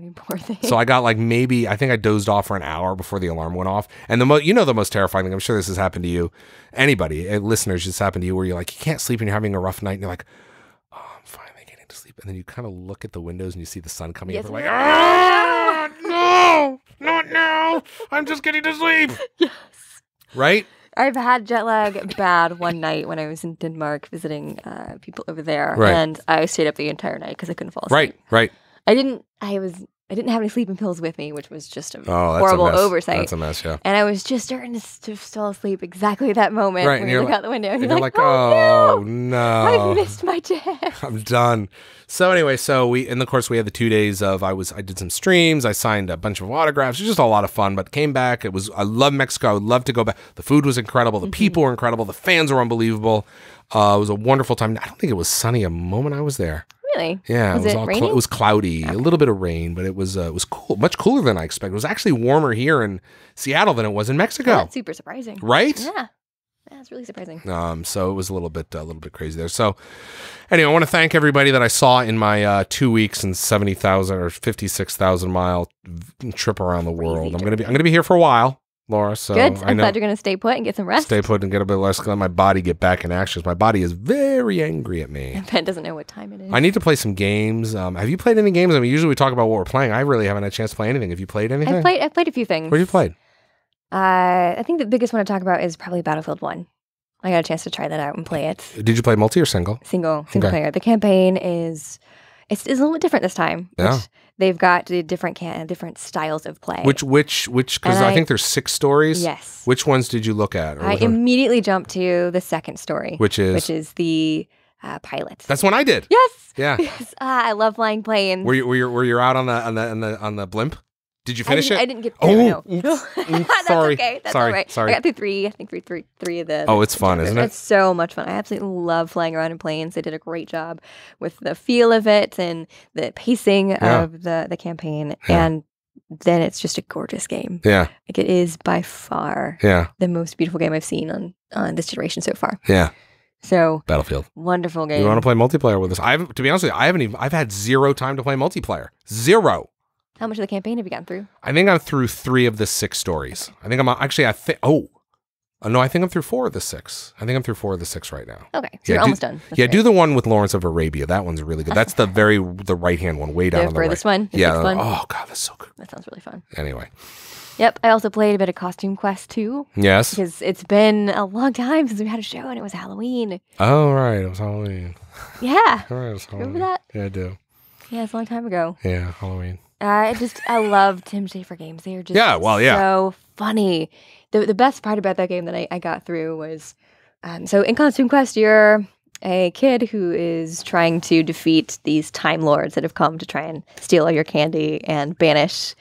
you poor thing. So I got like maybe, I think I dozed off for an hour before the alarm went off. And the the most terrifying thing, I'm sure this has happened to you, anybody, listeners, this happened to you where you're like, you can't sleep and you're having a rough night and you're like, oh, I'm finally getting to sleep. And then you kind of look at the windows and you see the sun coming up. You're like, ah, no, not now. I'm just getting to sleep. Yes. Right? I've had jet lag bad one night when I was in Denmark visiting people over there. Right. And I stayed up the entire night because I couldn't fall asleep. Right. I didn't have any sleeping pills with me, which was just a that's horrible a mess. oversight. That's a mess, yeah. And I was just starting to fall asleep exactly at that moment Right, when you look out the window and you're like, oh no. I've missed my chance. I'm done. So anyway, in the course we had the 2 days of I did some streams, I signed a bunch of autographs. It was just a lot of fun, but came back. I love Mexico. I would love to go back. The food was incredible. The people were incredible. The fans were unbelievable. It was a wonderful time. I don't think it was sunny a moment I was there. Really? Yeah, Was it raining? it was cloudy, a little bit of rain, but it was cool, much cooler than I expected. It was actually warmer here in Seattle than it was in Mexico. Oh, that's super surprising. Right? Yeah. That's really surprising. So it was a little bit crazy there. So anyway, I want to thank everybody that I saw in my 2 weeks and 70,000 or 56,000 mile trip around the world. I'm gonna be here for a while, Laura. So good. I'm glad you're gonna stay put and get some rest. Stay put and get a bit of rest. Let my body get back in action. My body is very angry at me. Ben doesn't know what time it is. I need to play some games. Have you played any games? I mean, usually we talk about what we're playing. I really haven't had a chance to play anything. Have you played anything? I've played a few things. What have you played? I think the biggest one to talk about is probably Battlefield 1. I got a chance to try that out and play it. Did you play multi or single? Single player. The campaign is it's a little bit different this time. Yeah. They've got the different styles of play. Which because I think there's 6 stories. Yes. Which ones did you look at? I immediately jumped to the second story. Which is the pilot. That's what I did. Yes. Yeah. Yes. I love flying planes. Were you out on the blimp? Did you finish it? I didn't get there. Oops. That's sorry. okay. That's sorry. all right. Sorry. I got through 3. I think three of the. Oh, it's fun, isn't it? It's so much fun. I absolutely love flying around in planes. They did a great job with the feel of it and the pacing of the campaign. Yeah. And then it's just a gorgeous game. Yeah. Like it is by far the most beautiful game I've seen on this generation so far. Yeah. So Battlefield. Wonderful game. You want to play multiplayer with us? To be honest with you, I've had 0 time to play multiplayer. 0. How much of the campaign have you gotten through? I think I'm through 3 of the 6 stories. I think I'm actually, no, I think I'm through 4 of the 6. I think I'm through 4 of the 6 right now. Okay, so you're almost done. That's great. Do the one with Lawrence of Arabia. That one's really good. That's the right-hand one, way down on the right. The furthest one? Yeah. One? Oh, God, that's so good. That sounds really fun. Anyway. Yep, I also played a bit of Costume Quest 2. Yes. Because it's been a long time since we had a show and it was Halloween. Oh, right. It was Halloween. Yeah. All right, it was Halloween. Remember that? Yeah, I do. Yeah, it's a long time ago. Yeah, Halloween. I love Tim Schafer games. They are just so funny. The best part about that game that I got through was, so in Costume Quest, you're a kid who is trying to defeat these Time Lords that have come to try and steal all your candy and banish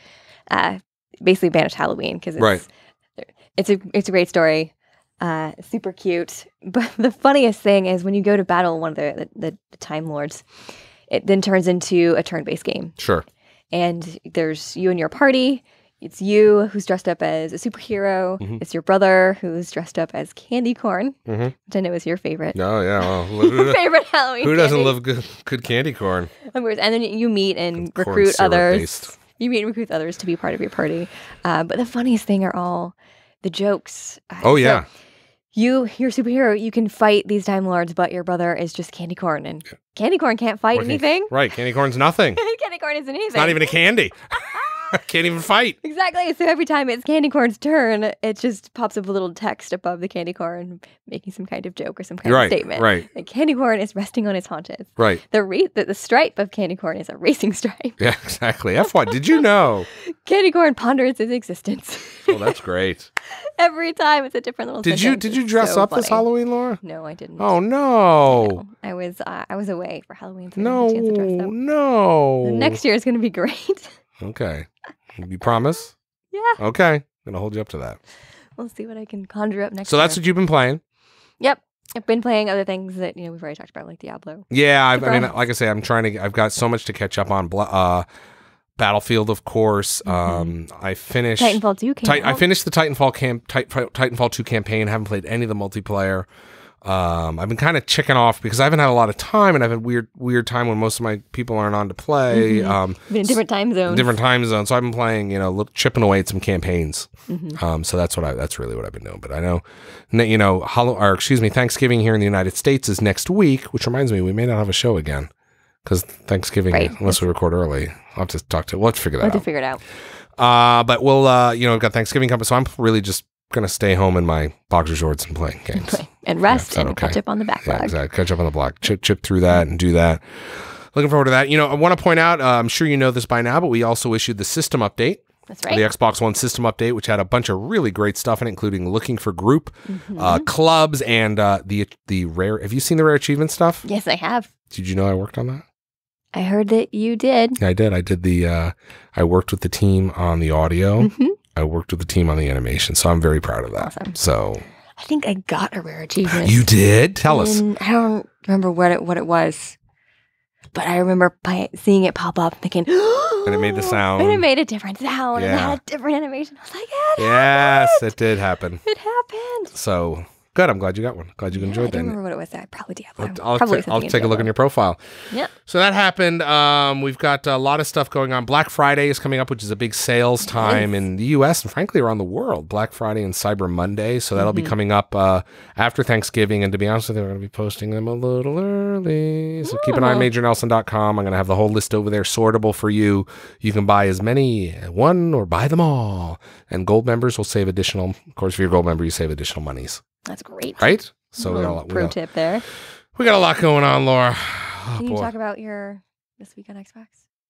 Halloween because it's a great story. Super cute. But the funniest thing is when you go to battle one of the Time Lords, it then turns into a turn-based game. Sure. And there's you and your party. It's you who's dressed up as a superhero. Mm-hmm. It's your brother who's dressed up as Candy Corn, which I know is your favorite. Oh, yeah. Well, favorite Halloween Who doesn't love good candy corn? Of course. And then you meet and recruit others. You meet and recruit others to be part of your party. But the funniest thing are all the jokes. Yeah. You're a superhero. You can fight these Time Lords, but your brother is just Candy Corn. And Candy Corn can't fight anything. Right. Candy Corn's nothing. Candy Corn isn't anything. It's not even a candy. Can't even fight. Exactly. So every time it's Candy Corn's turn, it just pops up a little text above the Candy Corn making some kind of joke or some kind of statement. Right. Like Candy Corn is resting on its haunches. Right. The stripe of Candy Corn is a racing stripe. Yeah, exactly. F1. Did you know? Candy Corn ponders its existence. Oh, that's great. Every time it's a different little Did you dress up this Halloween, Laura? No, I didn't. Oh no. I was away for Halloween. So I didn't have a chance to dress up. No. The next year is going to be great. Okay. You promise? Yeah. Okay. I'm going to hold you up to that. We'll see what I can conjure up next So that's what you've been playing? Yep. I've been playing other things that, we've already talked about, like Diablo. Yeah. I mean, like I say, I've got so much to catch up on. Battlefield, of course. I finished Titanfall 2 I finished the Titanfall 2 campaign. Haven't played any of the multiplayer. I've been kind of checking off because I haven't had a lot of time, and I've had weird time when most of my people aren't on to play. Been in different time zones. So I've been playing, chipping away at some campaigns. So that's really what I've been doing. But I know, Thanksgiving here in the United States is next week, which reminds me, we may not have a show again because Thanksgiving, unless we record early, I'll have to let's figure that out. We'll have to figure it out. But we'll, we've got Thanksgiving coming, so I'm really just going to stay home in my boxer shorts and play games. And rest and catch up on the backlog. Yeah, exactly. Catch up on the block. Chip through that and do that. Looking forward to that. I want to point out, I'm sure you know this by now, but we also issued the system update. That's right. The Xbox One system update, which had a bunch of really great stuff in it, including looking for group, clubs, and the rare. Have you seen the rare achievement stuff? Yes, I have. Did you know I worked on that? I heard that you did. Yeah, I did. I did I worked with the team on the audio. I worked with the team on the animation, so I'm very proud of that. Awesome. So I think I got a rare achievement. You did? Tell us. I don't remember what it was, but I remember seeing it pop up, thinking, and it made the sound, and it made a different sound, and it had a different animation. I was like, yes, it did happen. It happened. So good. I'm glad you got one. Glad you enjoyed that. I don't remember what it was. I probably did. I'll take a look in your profile. Yeah. So that happened. We've got a lot of stuff going on. Black Friday is coming up, which is a big sales time in the U.S. and frankly around the world. Black Friday and Cyber Monday. So that'll be coming up after Thanksgiving. And to be honest with you, we're going to be posting them a little early. So keep an eye on MajorNelson.com. I'm going to have the whole list over there sortable for you. You can buy as many one or buy them all. And gold members will save additional. Of course, if you're a gold member, you save additional monies. That's great. Right? So pro tip there. We got a lot going on, Laura. Can you talk about your This Week on Xbox?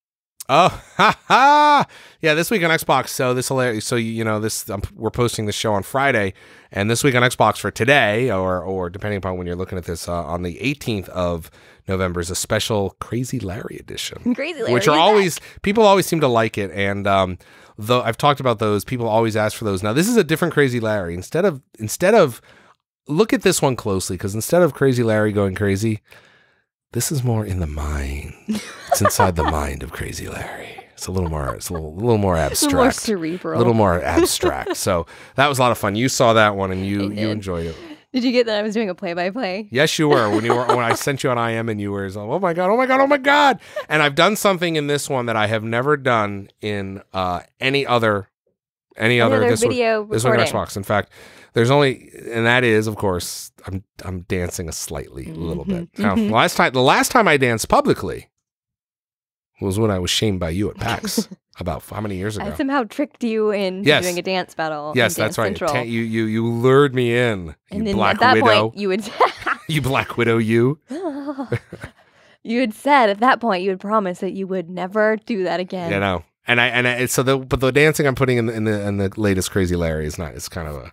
Oh, yeah, This Week on Xbox. So we're posting this show on Friday, and This Week on Xbox for today, or depending upon when you're looking at this, on the 18th of November is a special Crazy Larry edition. Crazy Larry, which are people always seem to like it, and though I've talked about those, people always ask for those. Now this is a different Crazy Larry. Instead of look at this one closely, because instead of Crazy Larry going crazy, this is more in the mind. It's inside the mind of Crazy Larry. It's a little more abstract. A little more cerebral. A little more abstract. So that was a lot of fun. You saw that one and you enjoyed it. Did you get that I was doing a play-by-play? Yes, you were. When I sent you on IM and you were like, oh my God. And I've done something in this one that I have never done in any other video this one Xbox. In fact, there's only, and that is, of course, I'm dancing a little bit. Now, the last time I danced publicly was when I was shamed by you at PAX about how many years ago? I somehow tricked you into doing a dance battle. Yes, that's right. You lured me in. And you then Black at that Widow. Point, you would you Black Widow, you. You had said at that point you had promised that you would never do that again. Yeah, no. But the dancing I'm putting in the latest Crazy Larry is not. It's kind of a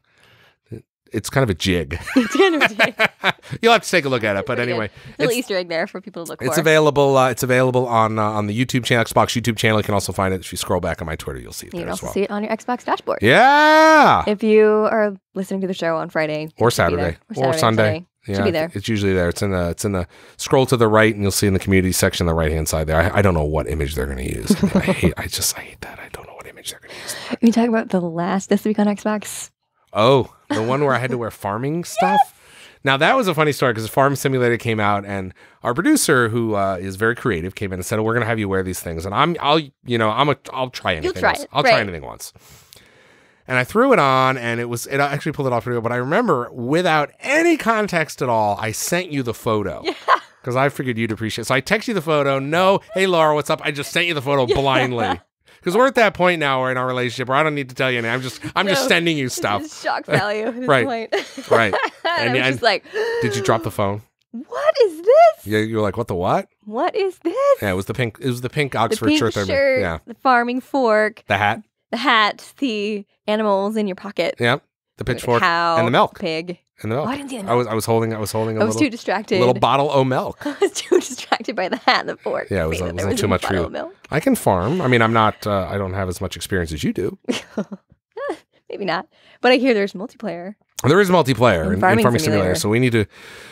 jig. It's kind of a jig. You'll have to take a look at it, but anyway, little Easter egg there for people to look for. It's available. It's available on the YouTube channel, Xbox YouTube channel. You can also find it if you scroll back on my Twitter. You'll see it there as well. You can also see it on your Xbox dashboard. Yeah. If you are listening to the show on Friday or Saturday or Sunday. Yeah, should be there. It's usually there. It's in the scroll to the right, and you'll see in the community section on the right hand side there. I don't know what image they're going to use. I hate that. I don't know what image they're going to use. Can you talk about the last This Week on Xbox? Oh, the one where I had to wear farming stuff. Yes! Now that was a funny story because Farm Simulator came out, and our producer, who is very creative, came in and said, "We're going to have you wear these things." And I'll try anything. You'll try it. I'll try anything once. And I threw it on, and it actually pulled it off pretty good. But I remember, without any context at all, I sent you the photo. Yeah. Because I figured you'd appreciate it. So I text you the photo. No, hey, Laura, what's up? I just sent you the photo blindly. Because we're at that point now in our relationship where I don't need to tell you anything. I'm just sending you stuff. It's shock value at this point. Right. And I was just like... Did you drop the phone? What is this? Yeah, you were like, what the what? What is this? Yeah, it was the pink Oxford shirt. Yeah. The farming fork. The hat. The animals in your pocket. Yep. The pitchfork and the milk. Pig. And the milk. Oh, I didn't see the milk. I was holding I was too distracted. Little bottle of milk. I was too distracted by the hat and the fork. Yeah, it was a little too much for you. I can farm. I mean, I'm not. I don't have as much experience as you do. Maybe not. But I hear there's multiplayer. There is multiplayer in Farming Simulator. So we need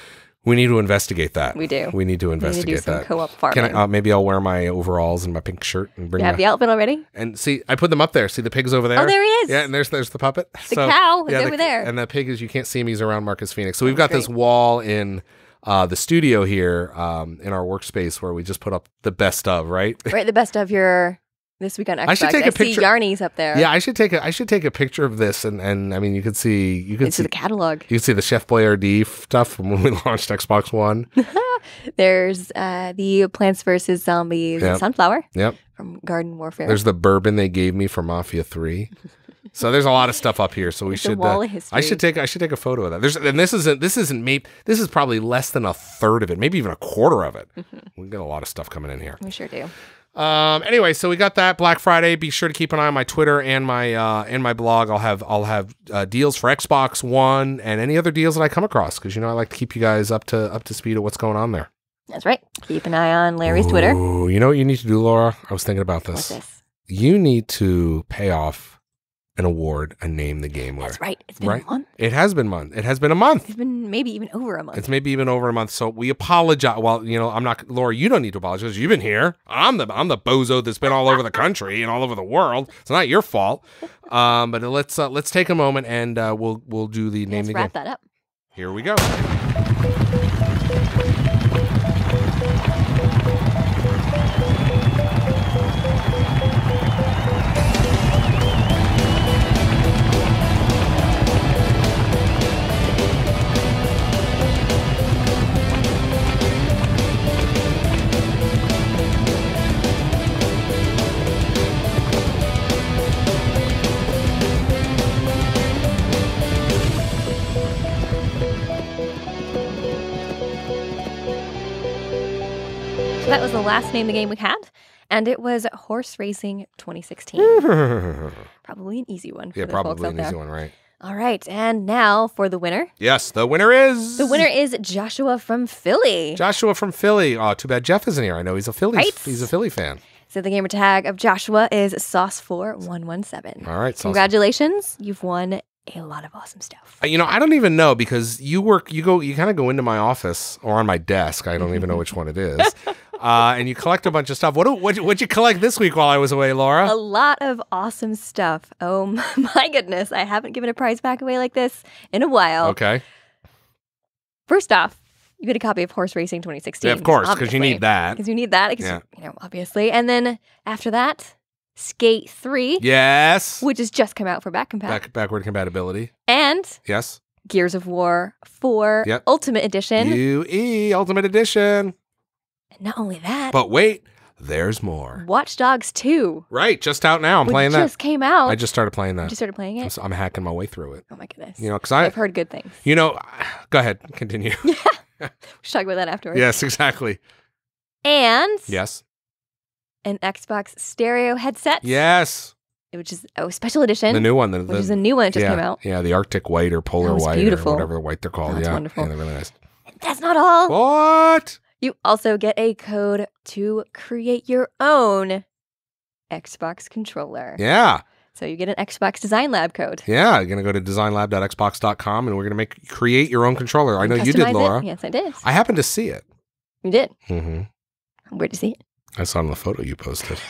We need to investigate that. We do. We need to investigate do some that. Co-op farming. Maybe I'll wear my overalls and my pink shirt and bring. You have the outfit already? And see, I put them up there. See the pig's over there. Oh, there he is. Yeah, and there's the puppet. The cow is over there. And the pig is, you can't see him. He's around Marcus Phoenix. So we've got this wall in the studio here in our workspace where we just put up the best of, right? Right, the best of your This Week on Xbox. I should take a picture. See Yarny's up there. Yeah, I should take a picture of this, and I mean, you could see the catalog. You can see the Chef Boyardee stuff from when we launched Xbox One. There's the Plants vs Zombies Sunflower. Yep. From Garden Warfare. There's the bourbon they gave me for Mafia 3. So there's a lot of stuff up here. So we should. Wall of history. I should take a photo of that. This is probably less than a third of it, maybe even a quarter of it. We got a lot of stuff coming in here. We sure do. Anyway, so we got that Black Friday. Be sure to keep an eye on my Twitter and my blog. I'll have deals for Xbox One and any other deals that I come across, because I like to keep you guys up to speed of what's going on there. That's right. Keep an eye on Larry's Twitter. You know what you need to do, Laura? I was thinking about this. What's this? You need to pay off an award and name the game winner. That's right. It's been a month. It has been a month. It's been maybe even over a month. It's maybe even over a month. So we apologize. Well, I'm not, Laura, you don't need to apologize. You've been here. I'm the bozo that's been all over the country and all over the world. It's not your fault. But let's take a moment and we'll do the name the game. Let's wrap that up. Here we go. That was the last name the game we had, and it was Horse Racing 2016. Probably an easy one for the folks out there. Probably an easy one, right? All right, and now for the winner. Yes, the winner is... The winner is Joshua from Philly. Joshua from Philly. Oh, too bad Jeff isn't here. I know he's a Philly fan. So the gamer tag of Joshua is Sauce4117. All right, congratulations. You've won a lot of awesome stuff. I don't even know, because you kind of go into my office or on my desk. I don't even know which one it is. And you collect a bunch of stuff. What'd you collect this week while I was away, Laura? A lot of awesome stuff. Oh my goodness. I haven't given a prize pack away like this in a while. Okay. First off, you get a copy of Horse Racing 2016. Yeah, of course, because you need that. Because you need that, obviously. And then after that, Skate 3. Yes. Which has just come out for backward compatibility. And yes, Gears of War 4 Ultimate Edition. UE Ultimate Edition. And not only that. But wait, there's more. Watch Dogs 2. Right, just out now. I'm playing that. It just came out. I just started playing that. You just started playing it? I'm hacking my way through it. Oh my goodness. Because I've heard good things. Go ahead, continue. Yeah. We should talk about that afterwards. Yes, exactly. And yes, an Xbox stereo headset. Yes. Which is a special edition. The new one. Which is a new one that just came out. Yeah, the Arctic white or polar white beautiful. or whatever white they're called. That's wonderful. Yeah, they're really nice. That's not all. What? You also get a code to create your own Xbox controller. Yeah. So you get an Xbox Design Lab code. Yeah, you're going to go to designlab.xbox.com and we're going to create your own controller. I know you did, Laura. Yes, I did. I happened to see it. You did? Mm-hmm. Where'd you see it? I saw it on the photo you posted.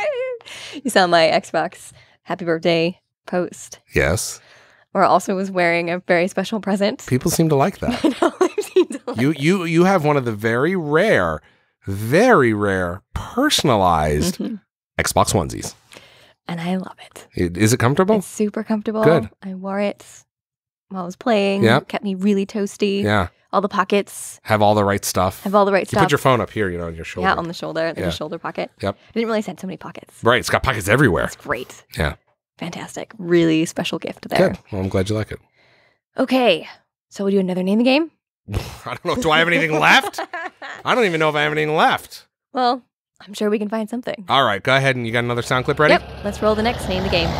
You saw my Xbox happy birthday post. Yes. Where I also was wearing a very special present. People seem to like that. I know, they seem to like you have one of the very rare personalized Xbox onesies. And I love it. Is it comfortable? It's super comfortable. Good. I wore it while I was playing. Yep. Kept me really toasty. Yeah. All the pockets. Have all the right stuff. You put your phone up here, on your shoulder. Yeah, on the shoulder. There's a shoulder pocket. Yep. I didn't realize it had so many pockets. Right. It's got pockets everywhere. It's great. Yeah. Fantastic. Really special gift there. Good. Well, I'm glad you like it. Okay. So we do another name the game? I don't know. Do I have anything left? I don't even know if I have anything left. Well, I'm sure we can find something. All right. Go ahead, and you got another sound clip ready? Yep. Let's roll the next name the game.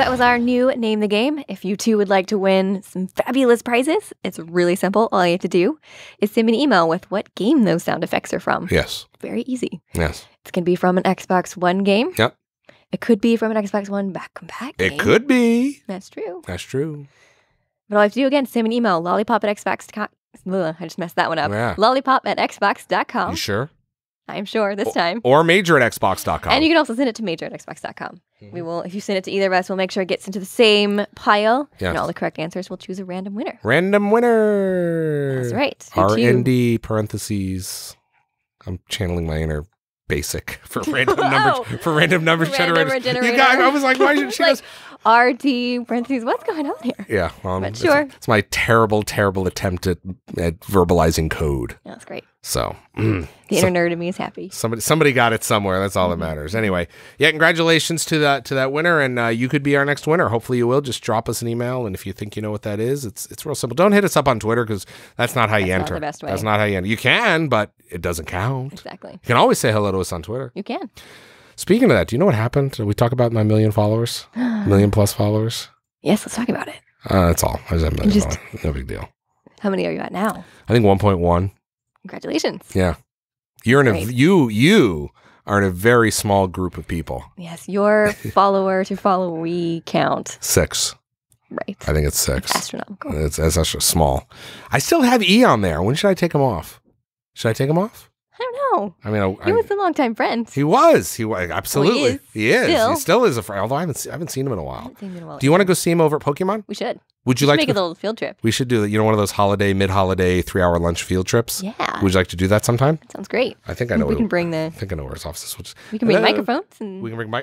that was our new Name the Game. If you too would like to win some fabulous prizes, it's really simple. All you have to do is send me an email with what game those sound effects are from. Yes. Very easy. Yes. It can be from an Xbox One game. Yep. It could be from an Xbox One back-compat game. It could be. That's true. That's true. But all you have to do, again, send me an email, lollipop@xbox.com. I just messed that one up. Yeah. Lollipop@xbox.com. You sure? I'm sure this time. Or major@xbox.com. And you can also send it to major@xbox.com. We will, if you send it to either of us, we'll make sure it gets into the same pile. Yes. And all the correct answers, we'll choose a random winner. Random winner. That's right. RND parentheses. I'm channeling my inner basic for random numbers. For random numbers generators. generator. You got, I was like, why should she like RT parentheses. What's going on here? Yeah. Well, but sure. It's my terrible, terrible attempt at verbalizing code. Yeah, that's great. So the inner nerd in me is happy. Somebody got it somewhere. That's all that matters. Anyway, yeah, congratulations to that winner, and you could be our next winner. Hopefully, you will. Just drop us an email, and if you think you know what that is, it's real simple. Don't hit us up on Twitter because that's not how you enter. Not the best way. That's not how you enter. You can, but it doesn't count. Exactly. You can always say hello to us on Twitter. You can. Speaking of that, do you know what happened? Did we talk about my 1 million followers? 1 million plus followers? Yes, let's talk about it. That's all. I just have 1 million followers. No big deal. How many are you at now? I think 1.1. Congratulations. Yeah. You're in you are in a very small group of people. Yes, your follower to followee count. 6. Right. I think it's 6. Astronomical. It's actually small. I still have E on there. When should I take him off? Should I take him off? I don't know. I mean, he was a longtime friend. He was. Absolutely. Well, he is. Still. He still is a friend. Although I haven't seen him in a while. Do you want to go see him over at Pokemon? We should. Would you like to make a little field trip? We should do that. One of those mid-holiday 3-hour lunch field trips. Yeah. Would you like to do that sometime? That sounds great. I think I know. We can bring I think I know where his office is. We can bring microphones and we can bring do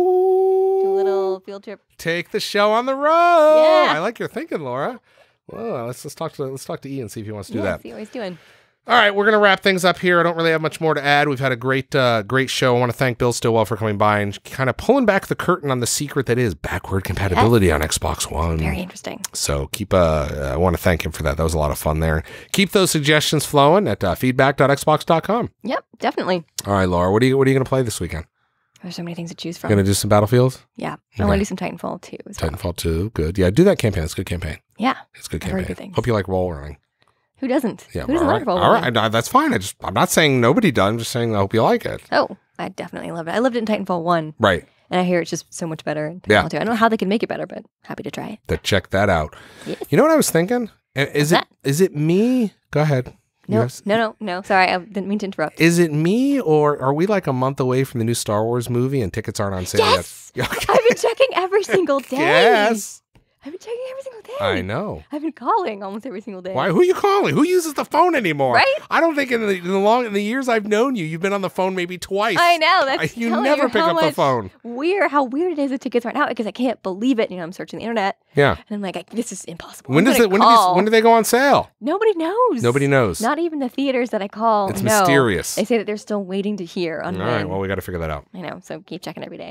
a little field trip. Take the show on the road. Yeah. I like your thinking, Laura. Well, let's talk to E and see if he wants to do that. See what he's doing. All right, we're going to wrap things up here. I don't really have much more to add. We've had a great show. I want to thank Bill Stillwell for coming by and kind of pulling back the curtain on the secret that is backward compatibility on Xbox One. Very interesting. So I want to thank him for that. That was a lot of fun there. Keep those suggestions flowing at feedback.xbox.com. Yep, definitely. All right, Laura, what are you going to play this weekend? There's so many things to choose from. Going to do some Battlefield? Yeah. Okay. I want to do some Titanfall 2 as well. Titanfall 2, good. Yeah, do that campaign. It's a good campaign. Yeah. It's a good I've heard campaign. good things. Hope you like role running. Who doesn't? Yeah, Who doesn't like role all running? right, that's fine. I'm not saying nobody does. I'm just saying I hope you like it. Oh, I definitely loved it. I loved it in Titanfall 1. Right. And I hear it's just so much better in Titanfall 2. I don't know how they can make it better, but happy to try it. Check that out. Yes. You know what I was thinking? Is it me? Go ahead. No. Sorry, I didn't mean to interrupt. Is it me, or are we like a month away from the new Star Wars movie and tickets aren't on sale yet? Yes! I've been checking every single day. Yes. I've been checking every single day. I know. I've been calling almost every single day. Why? Who are you calling? Who uses the phone anymore? Right? I don't think in the years I've known you, you've been on the phone maybe twice. I know. You never pick up the phone. How weird it is that tickets aren't out because I can't believe it. I'm searching the internet. Yeah. And I'm like, this is impossible. When do they go on sale? Nobody knows. Nobody knows. Not even the theaters that I call. It's mysterious. They say that they're still waiting to hear on All right. Well, we got to figure that out. I know. So keep checking every day.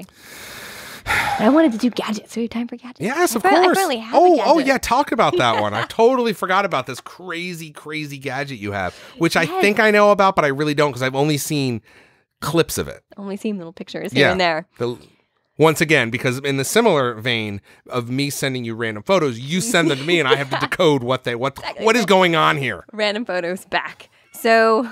I wanted to do gadgets. So we have time for gadgets? Yes, of course. I finally have a gadget. Oh, yeah. Talk about that one. I totally forgot about this crazy gadget you have, which I think I know about, but I really don't because I've only seen clips of it. Only seen little pictures here and there. Once again, because in the similar vein of me sending you random photos, you send them to me and I have to decode what is going on here. Random photos back. So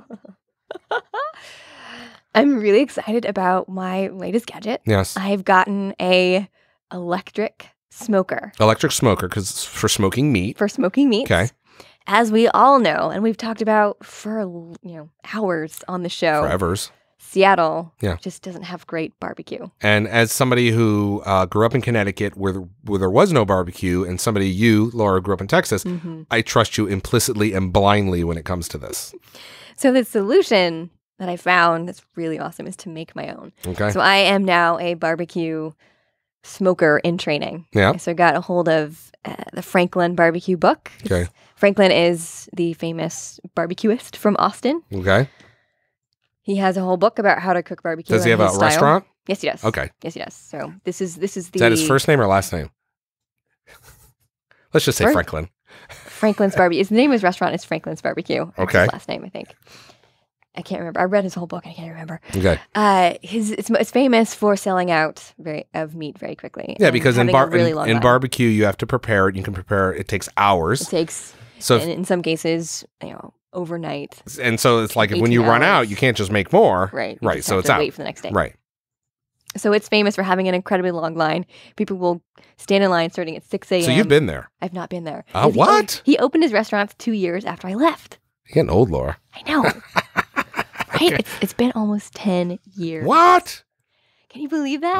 I'm really excited about my latest gadget. Yes. I've gotten a electric smoker. Electric smoker, because for smoking meat. For smoking meats. Okay. As we all know, and we've talked about for hours on the show. Forevers. Seattle just doesn't have great barbecue. And as somebody who grew up in Connecticut where there was no barbecue, and you, Laura, grew up in Texas, I trust you implicitly and blindly when it comes to this. So the solution that I found that's really awesome is to make my own. Okay. So I am now a barbecue smoker in training. Yeah. So I got a hold of the Franklin barbecue book. Okay. Franklin is the famous barbecuist from Austin. Okay. He has a whole book about how to cook barbecue. Does he have a restaurant? Yes, he does. Okay. Yes, he does. So this is the. Is that his first name or last name? Let's just say Franklin. Franklin's Barbecue. His name of his restaurant is Franklin's Barbecue. Okay. His last name, I think. I can't remember. I read his whole book. I can't remember. Okay. It's famous for selling out of meat very quickly. Yeah, because in barbecue you have to prepare it. You can prepare it. It takes hours. It takes in some cases, overnight. And so it's like when you run out, you can't just make more. Right. Right. So it's out. Wait for the next day. Right. So it's famous for having an incredibly long line. People will stand in line starting at 6 a.m. So you've been there? I've not been there. What? He opened his restaurant 2 years after I left. You're getting old, Laura. I know. Right? Okay. It's been almost 10 years. What? Can you believe that?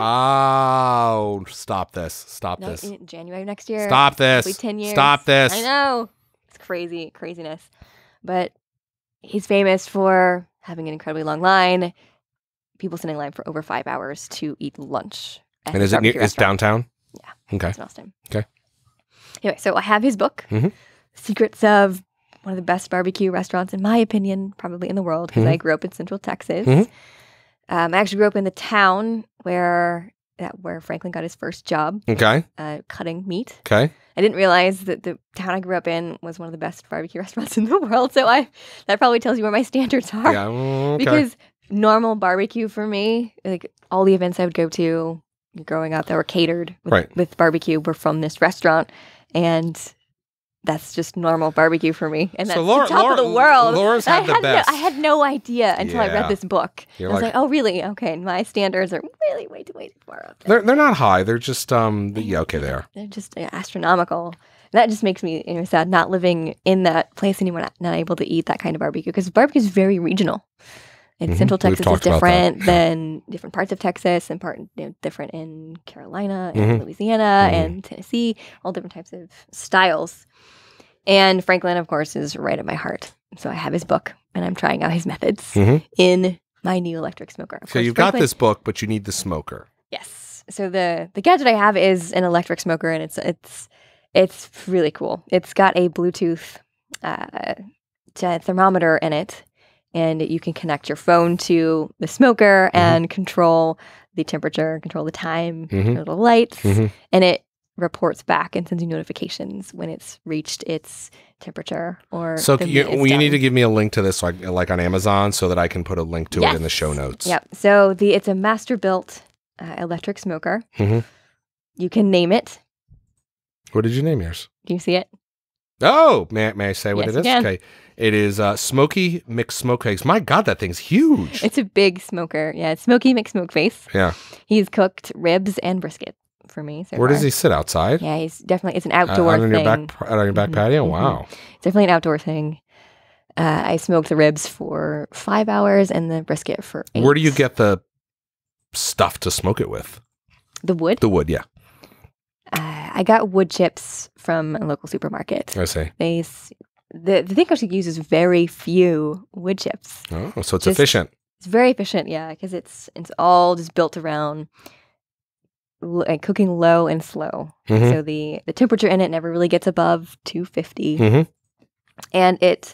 Oh, stop this. In January of next year. Stop this. It'll be 10 years. Stop this. I know. It's craziness. But he's famous for having an incredibly long line. People sitting in line for over 5 hours to eat lunch. And is it near? It's downtown? Yeah. Okay. It's in Austin. Okay. Anyway, so I have his book, Secrets of one of the best barbecue restaurants, in my opinion, probably in the world, because I grew up in Central Texas. I actually grew up in the town where Franklin got his first job. Okay. Cutting meat. Okay. I didn't realize that the town I grew up in was one of the best barbecue restaurants in the world. So that probably tells you where my standards are. Yeah. Okay. Because normal barbecue for me, like all the events I would go to growing up that were catered with barbecue were from this restaurant. And that's just normal barbecue for me. And that's the top of the world. Laura's had the best. I had no idea until I read this book. I was like, oh, really? Okay. My standards are really way too far up there. They're not high. They're just, okay, they are. They're just astronomical. That just makes me sad not living in that place anymore, not able to eat that kind of barbecue. Because barbecue is very regional. And Central Texas is different than different parts of Texas and different in Carolina and Louisiana and Tennessee, all different types of styles. And Franklin, of course, is right at my heart. So I have his book and I'm trying out his methods in my new electric smoker. So you've got this book, but you need the smoker. Yes. So the gadget I have is an electric smoker and it's really cool. It's got a Bluetooth thermometer in it. And you can connect your phone to the smoker and control the temperature, control the time, control the lights, and it reports back and sends you notifications when it's reached its temperature. So you need to give me a link to this, like on Amazon, so that I can put a link to it in the show notes. Yep. So it's a master-built electric smoker. You can name it. What did you name yours? Do you see it? Oh, may I say what it is? Can. Okay. It is Smoky McSmokeface. My God, that thing's huge. It's a big smoker. Yeah, it's Smoky McSmokeface. Yeah. He's cooked ribs and brisket for me so Where far. does he sit? Outside? Yeah, it's an outdoor thing. On your back patio? Wow. It's definitely an outdoor thing. I smoked the ribs for 5 hours and the brisket for 8. Where do you get the stuff to smoke it with? The wood? The wood, yeah. I got wood chips from a local supermarket. I see. The thing I uses very few wood chips. Oh, so it's efficient. It's very efficient, yeah, because it's all just built around cooking low and slow. So the temperature in it never really gets above 250. And it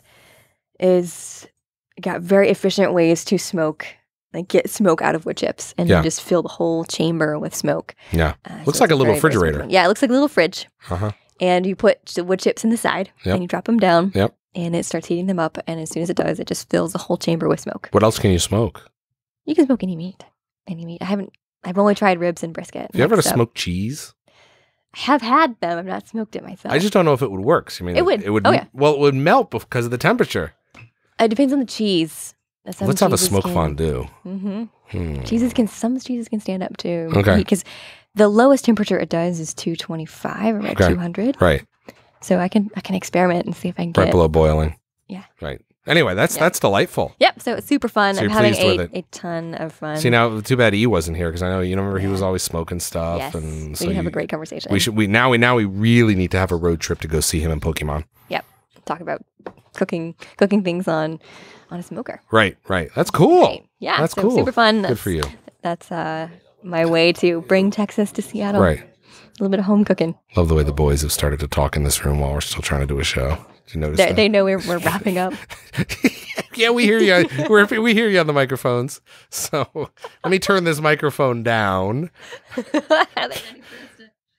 is got very efficient ways to smoke. Get smoke out of wood chips and then just fill the whole chamber with smoke. Yeah. Looks like a little refrigerator. Yeah, it looks like a little fridge. And you put the wood chips in the side and you drop them down. And it starts heating them up. And as soon as it does, it just fills the whole chamber with smoke. What else can you smoke? You can smoke any meat. I've only tried ribs and brisket. Have you ever smoked cheese? I have had them. I've not smoked it myself. I just don't know if it would work. I mean, it would. Oh, yeah. Well, it would melt because of the temperature. It depends on the cheese. Let's have a smoke fondue. Some cheeses can stand up to heat because the lowest temperature it does is 225 or about 200. Right. So I can experiment and see if I can get right below boiling. Yeah. Right. Anyway, that's delightful. Yep. So it's super fun. So I'm having a ton of fun. See, now too bad E wasn't here because I know remember he was always smoking stuff. Yes. And we can have a great conversation. We really need to have a road trip to go see him in Pokemon. Yep. Talk about cooking things on a smoker. Right. That's cool. Right. Yeah. That's cool. Super fun. Good for you. That's my way to bring Texas to Seattle. Right. A little bit of home cooking. Love the way the boys have started to talk in this room while we're still trying to do a show. Did you notice that? They know we're wrapping up. Yeah, we hear you. We hear you on the microphones. So let me turn this microphone down. They'll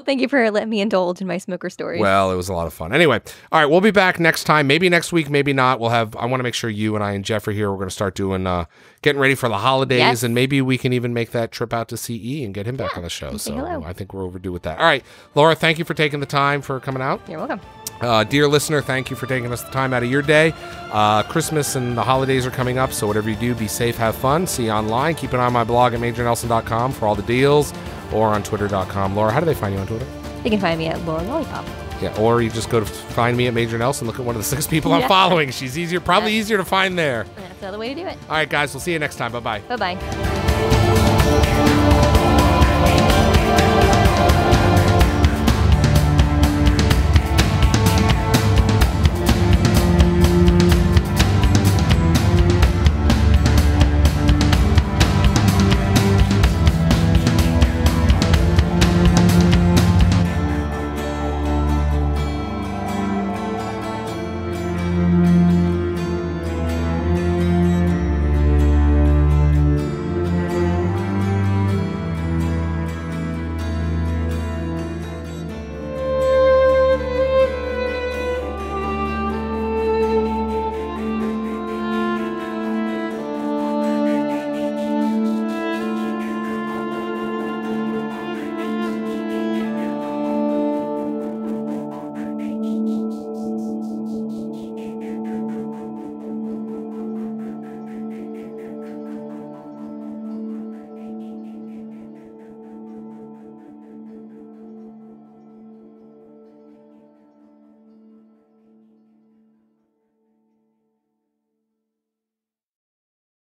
thank you for letting me indulge in my smoker stories. Well, it was a lot of fun. Anyway, all right, we'll be back next time. Maybe next week, maybe not. I want to make sure you and I and Jeff are here. We're going to start doing, getting ready for the holidays, and maybe we can even make that trip out to CE and get him back on the show. So I think we're overdue with that. All right, Laura, thank you for taking the time for coming out. You're welcome. Dear listener, thank you for taking us the time out of your day. Christmas and the holidays are coming up, so whatever you do, be safe, have fun. See you online. Keep an eye on my blog at MajorNelson.com for all the deals, or on Twitter.com. Laura, how do they find you on Twitter? They can find me at Laura Lollipop. Yeah, or you just go to find me at Major Nelson. Look at one of the 6 people I'm following. She's easier to find there. That's the other way to do it. All right, guys, we'll see you next time. Bye-bye. Bye-bye.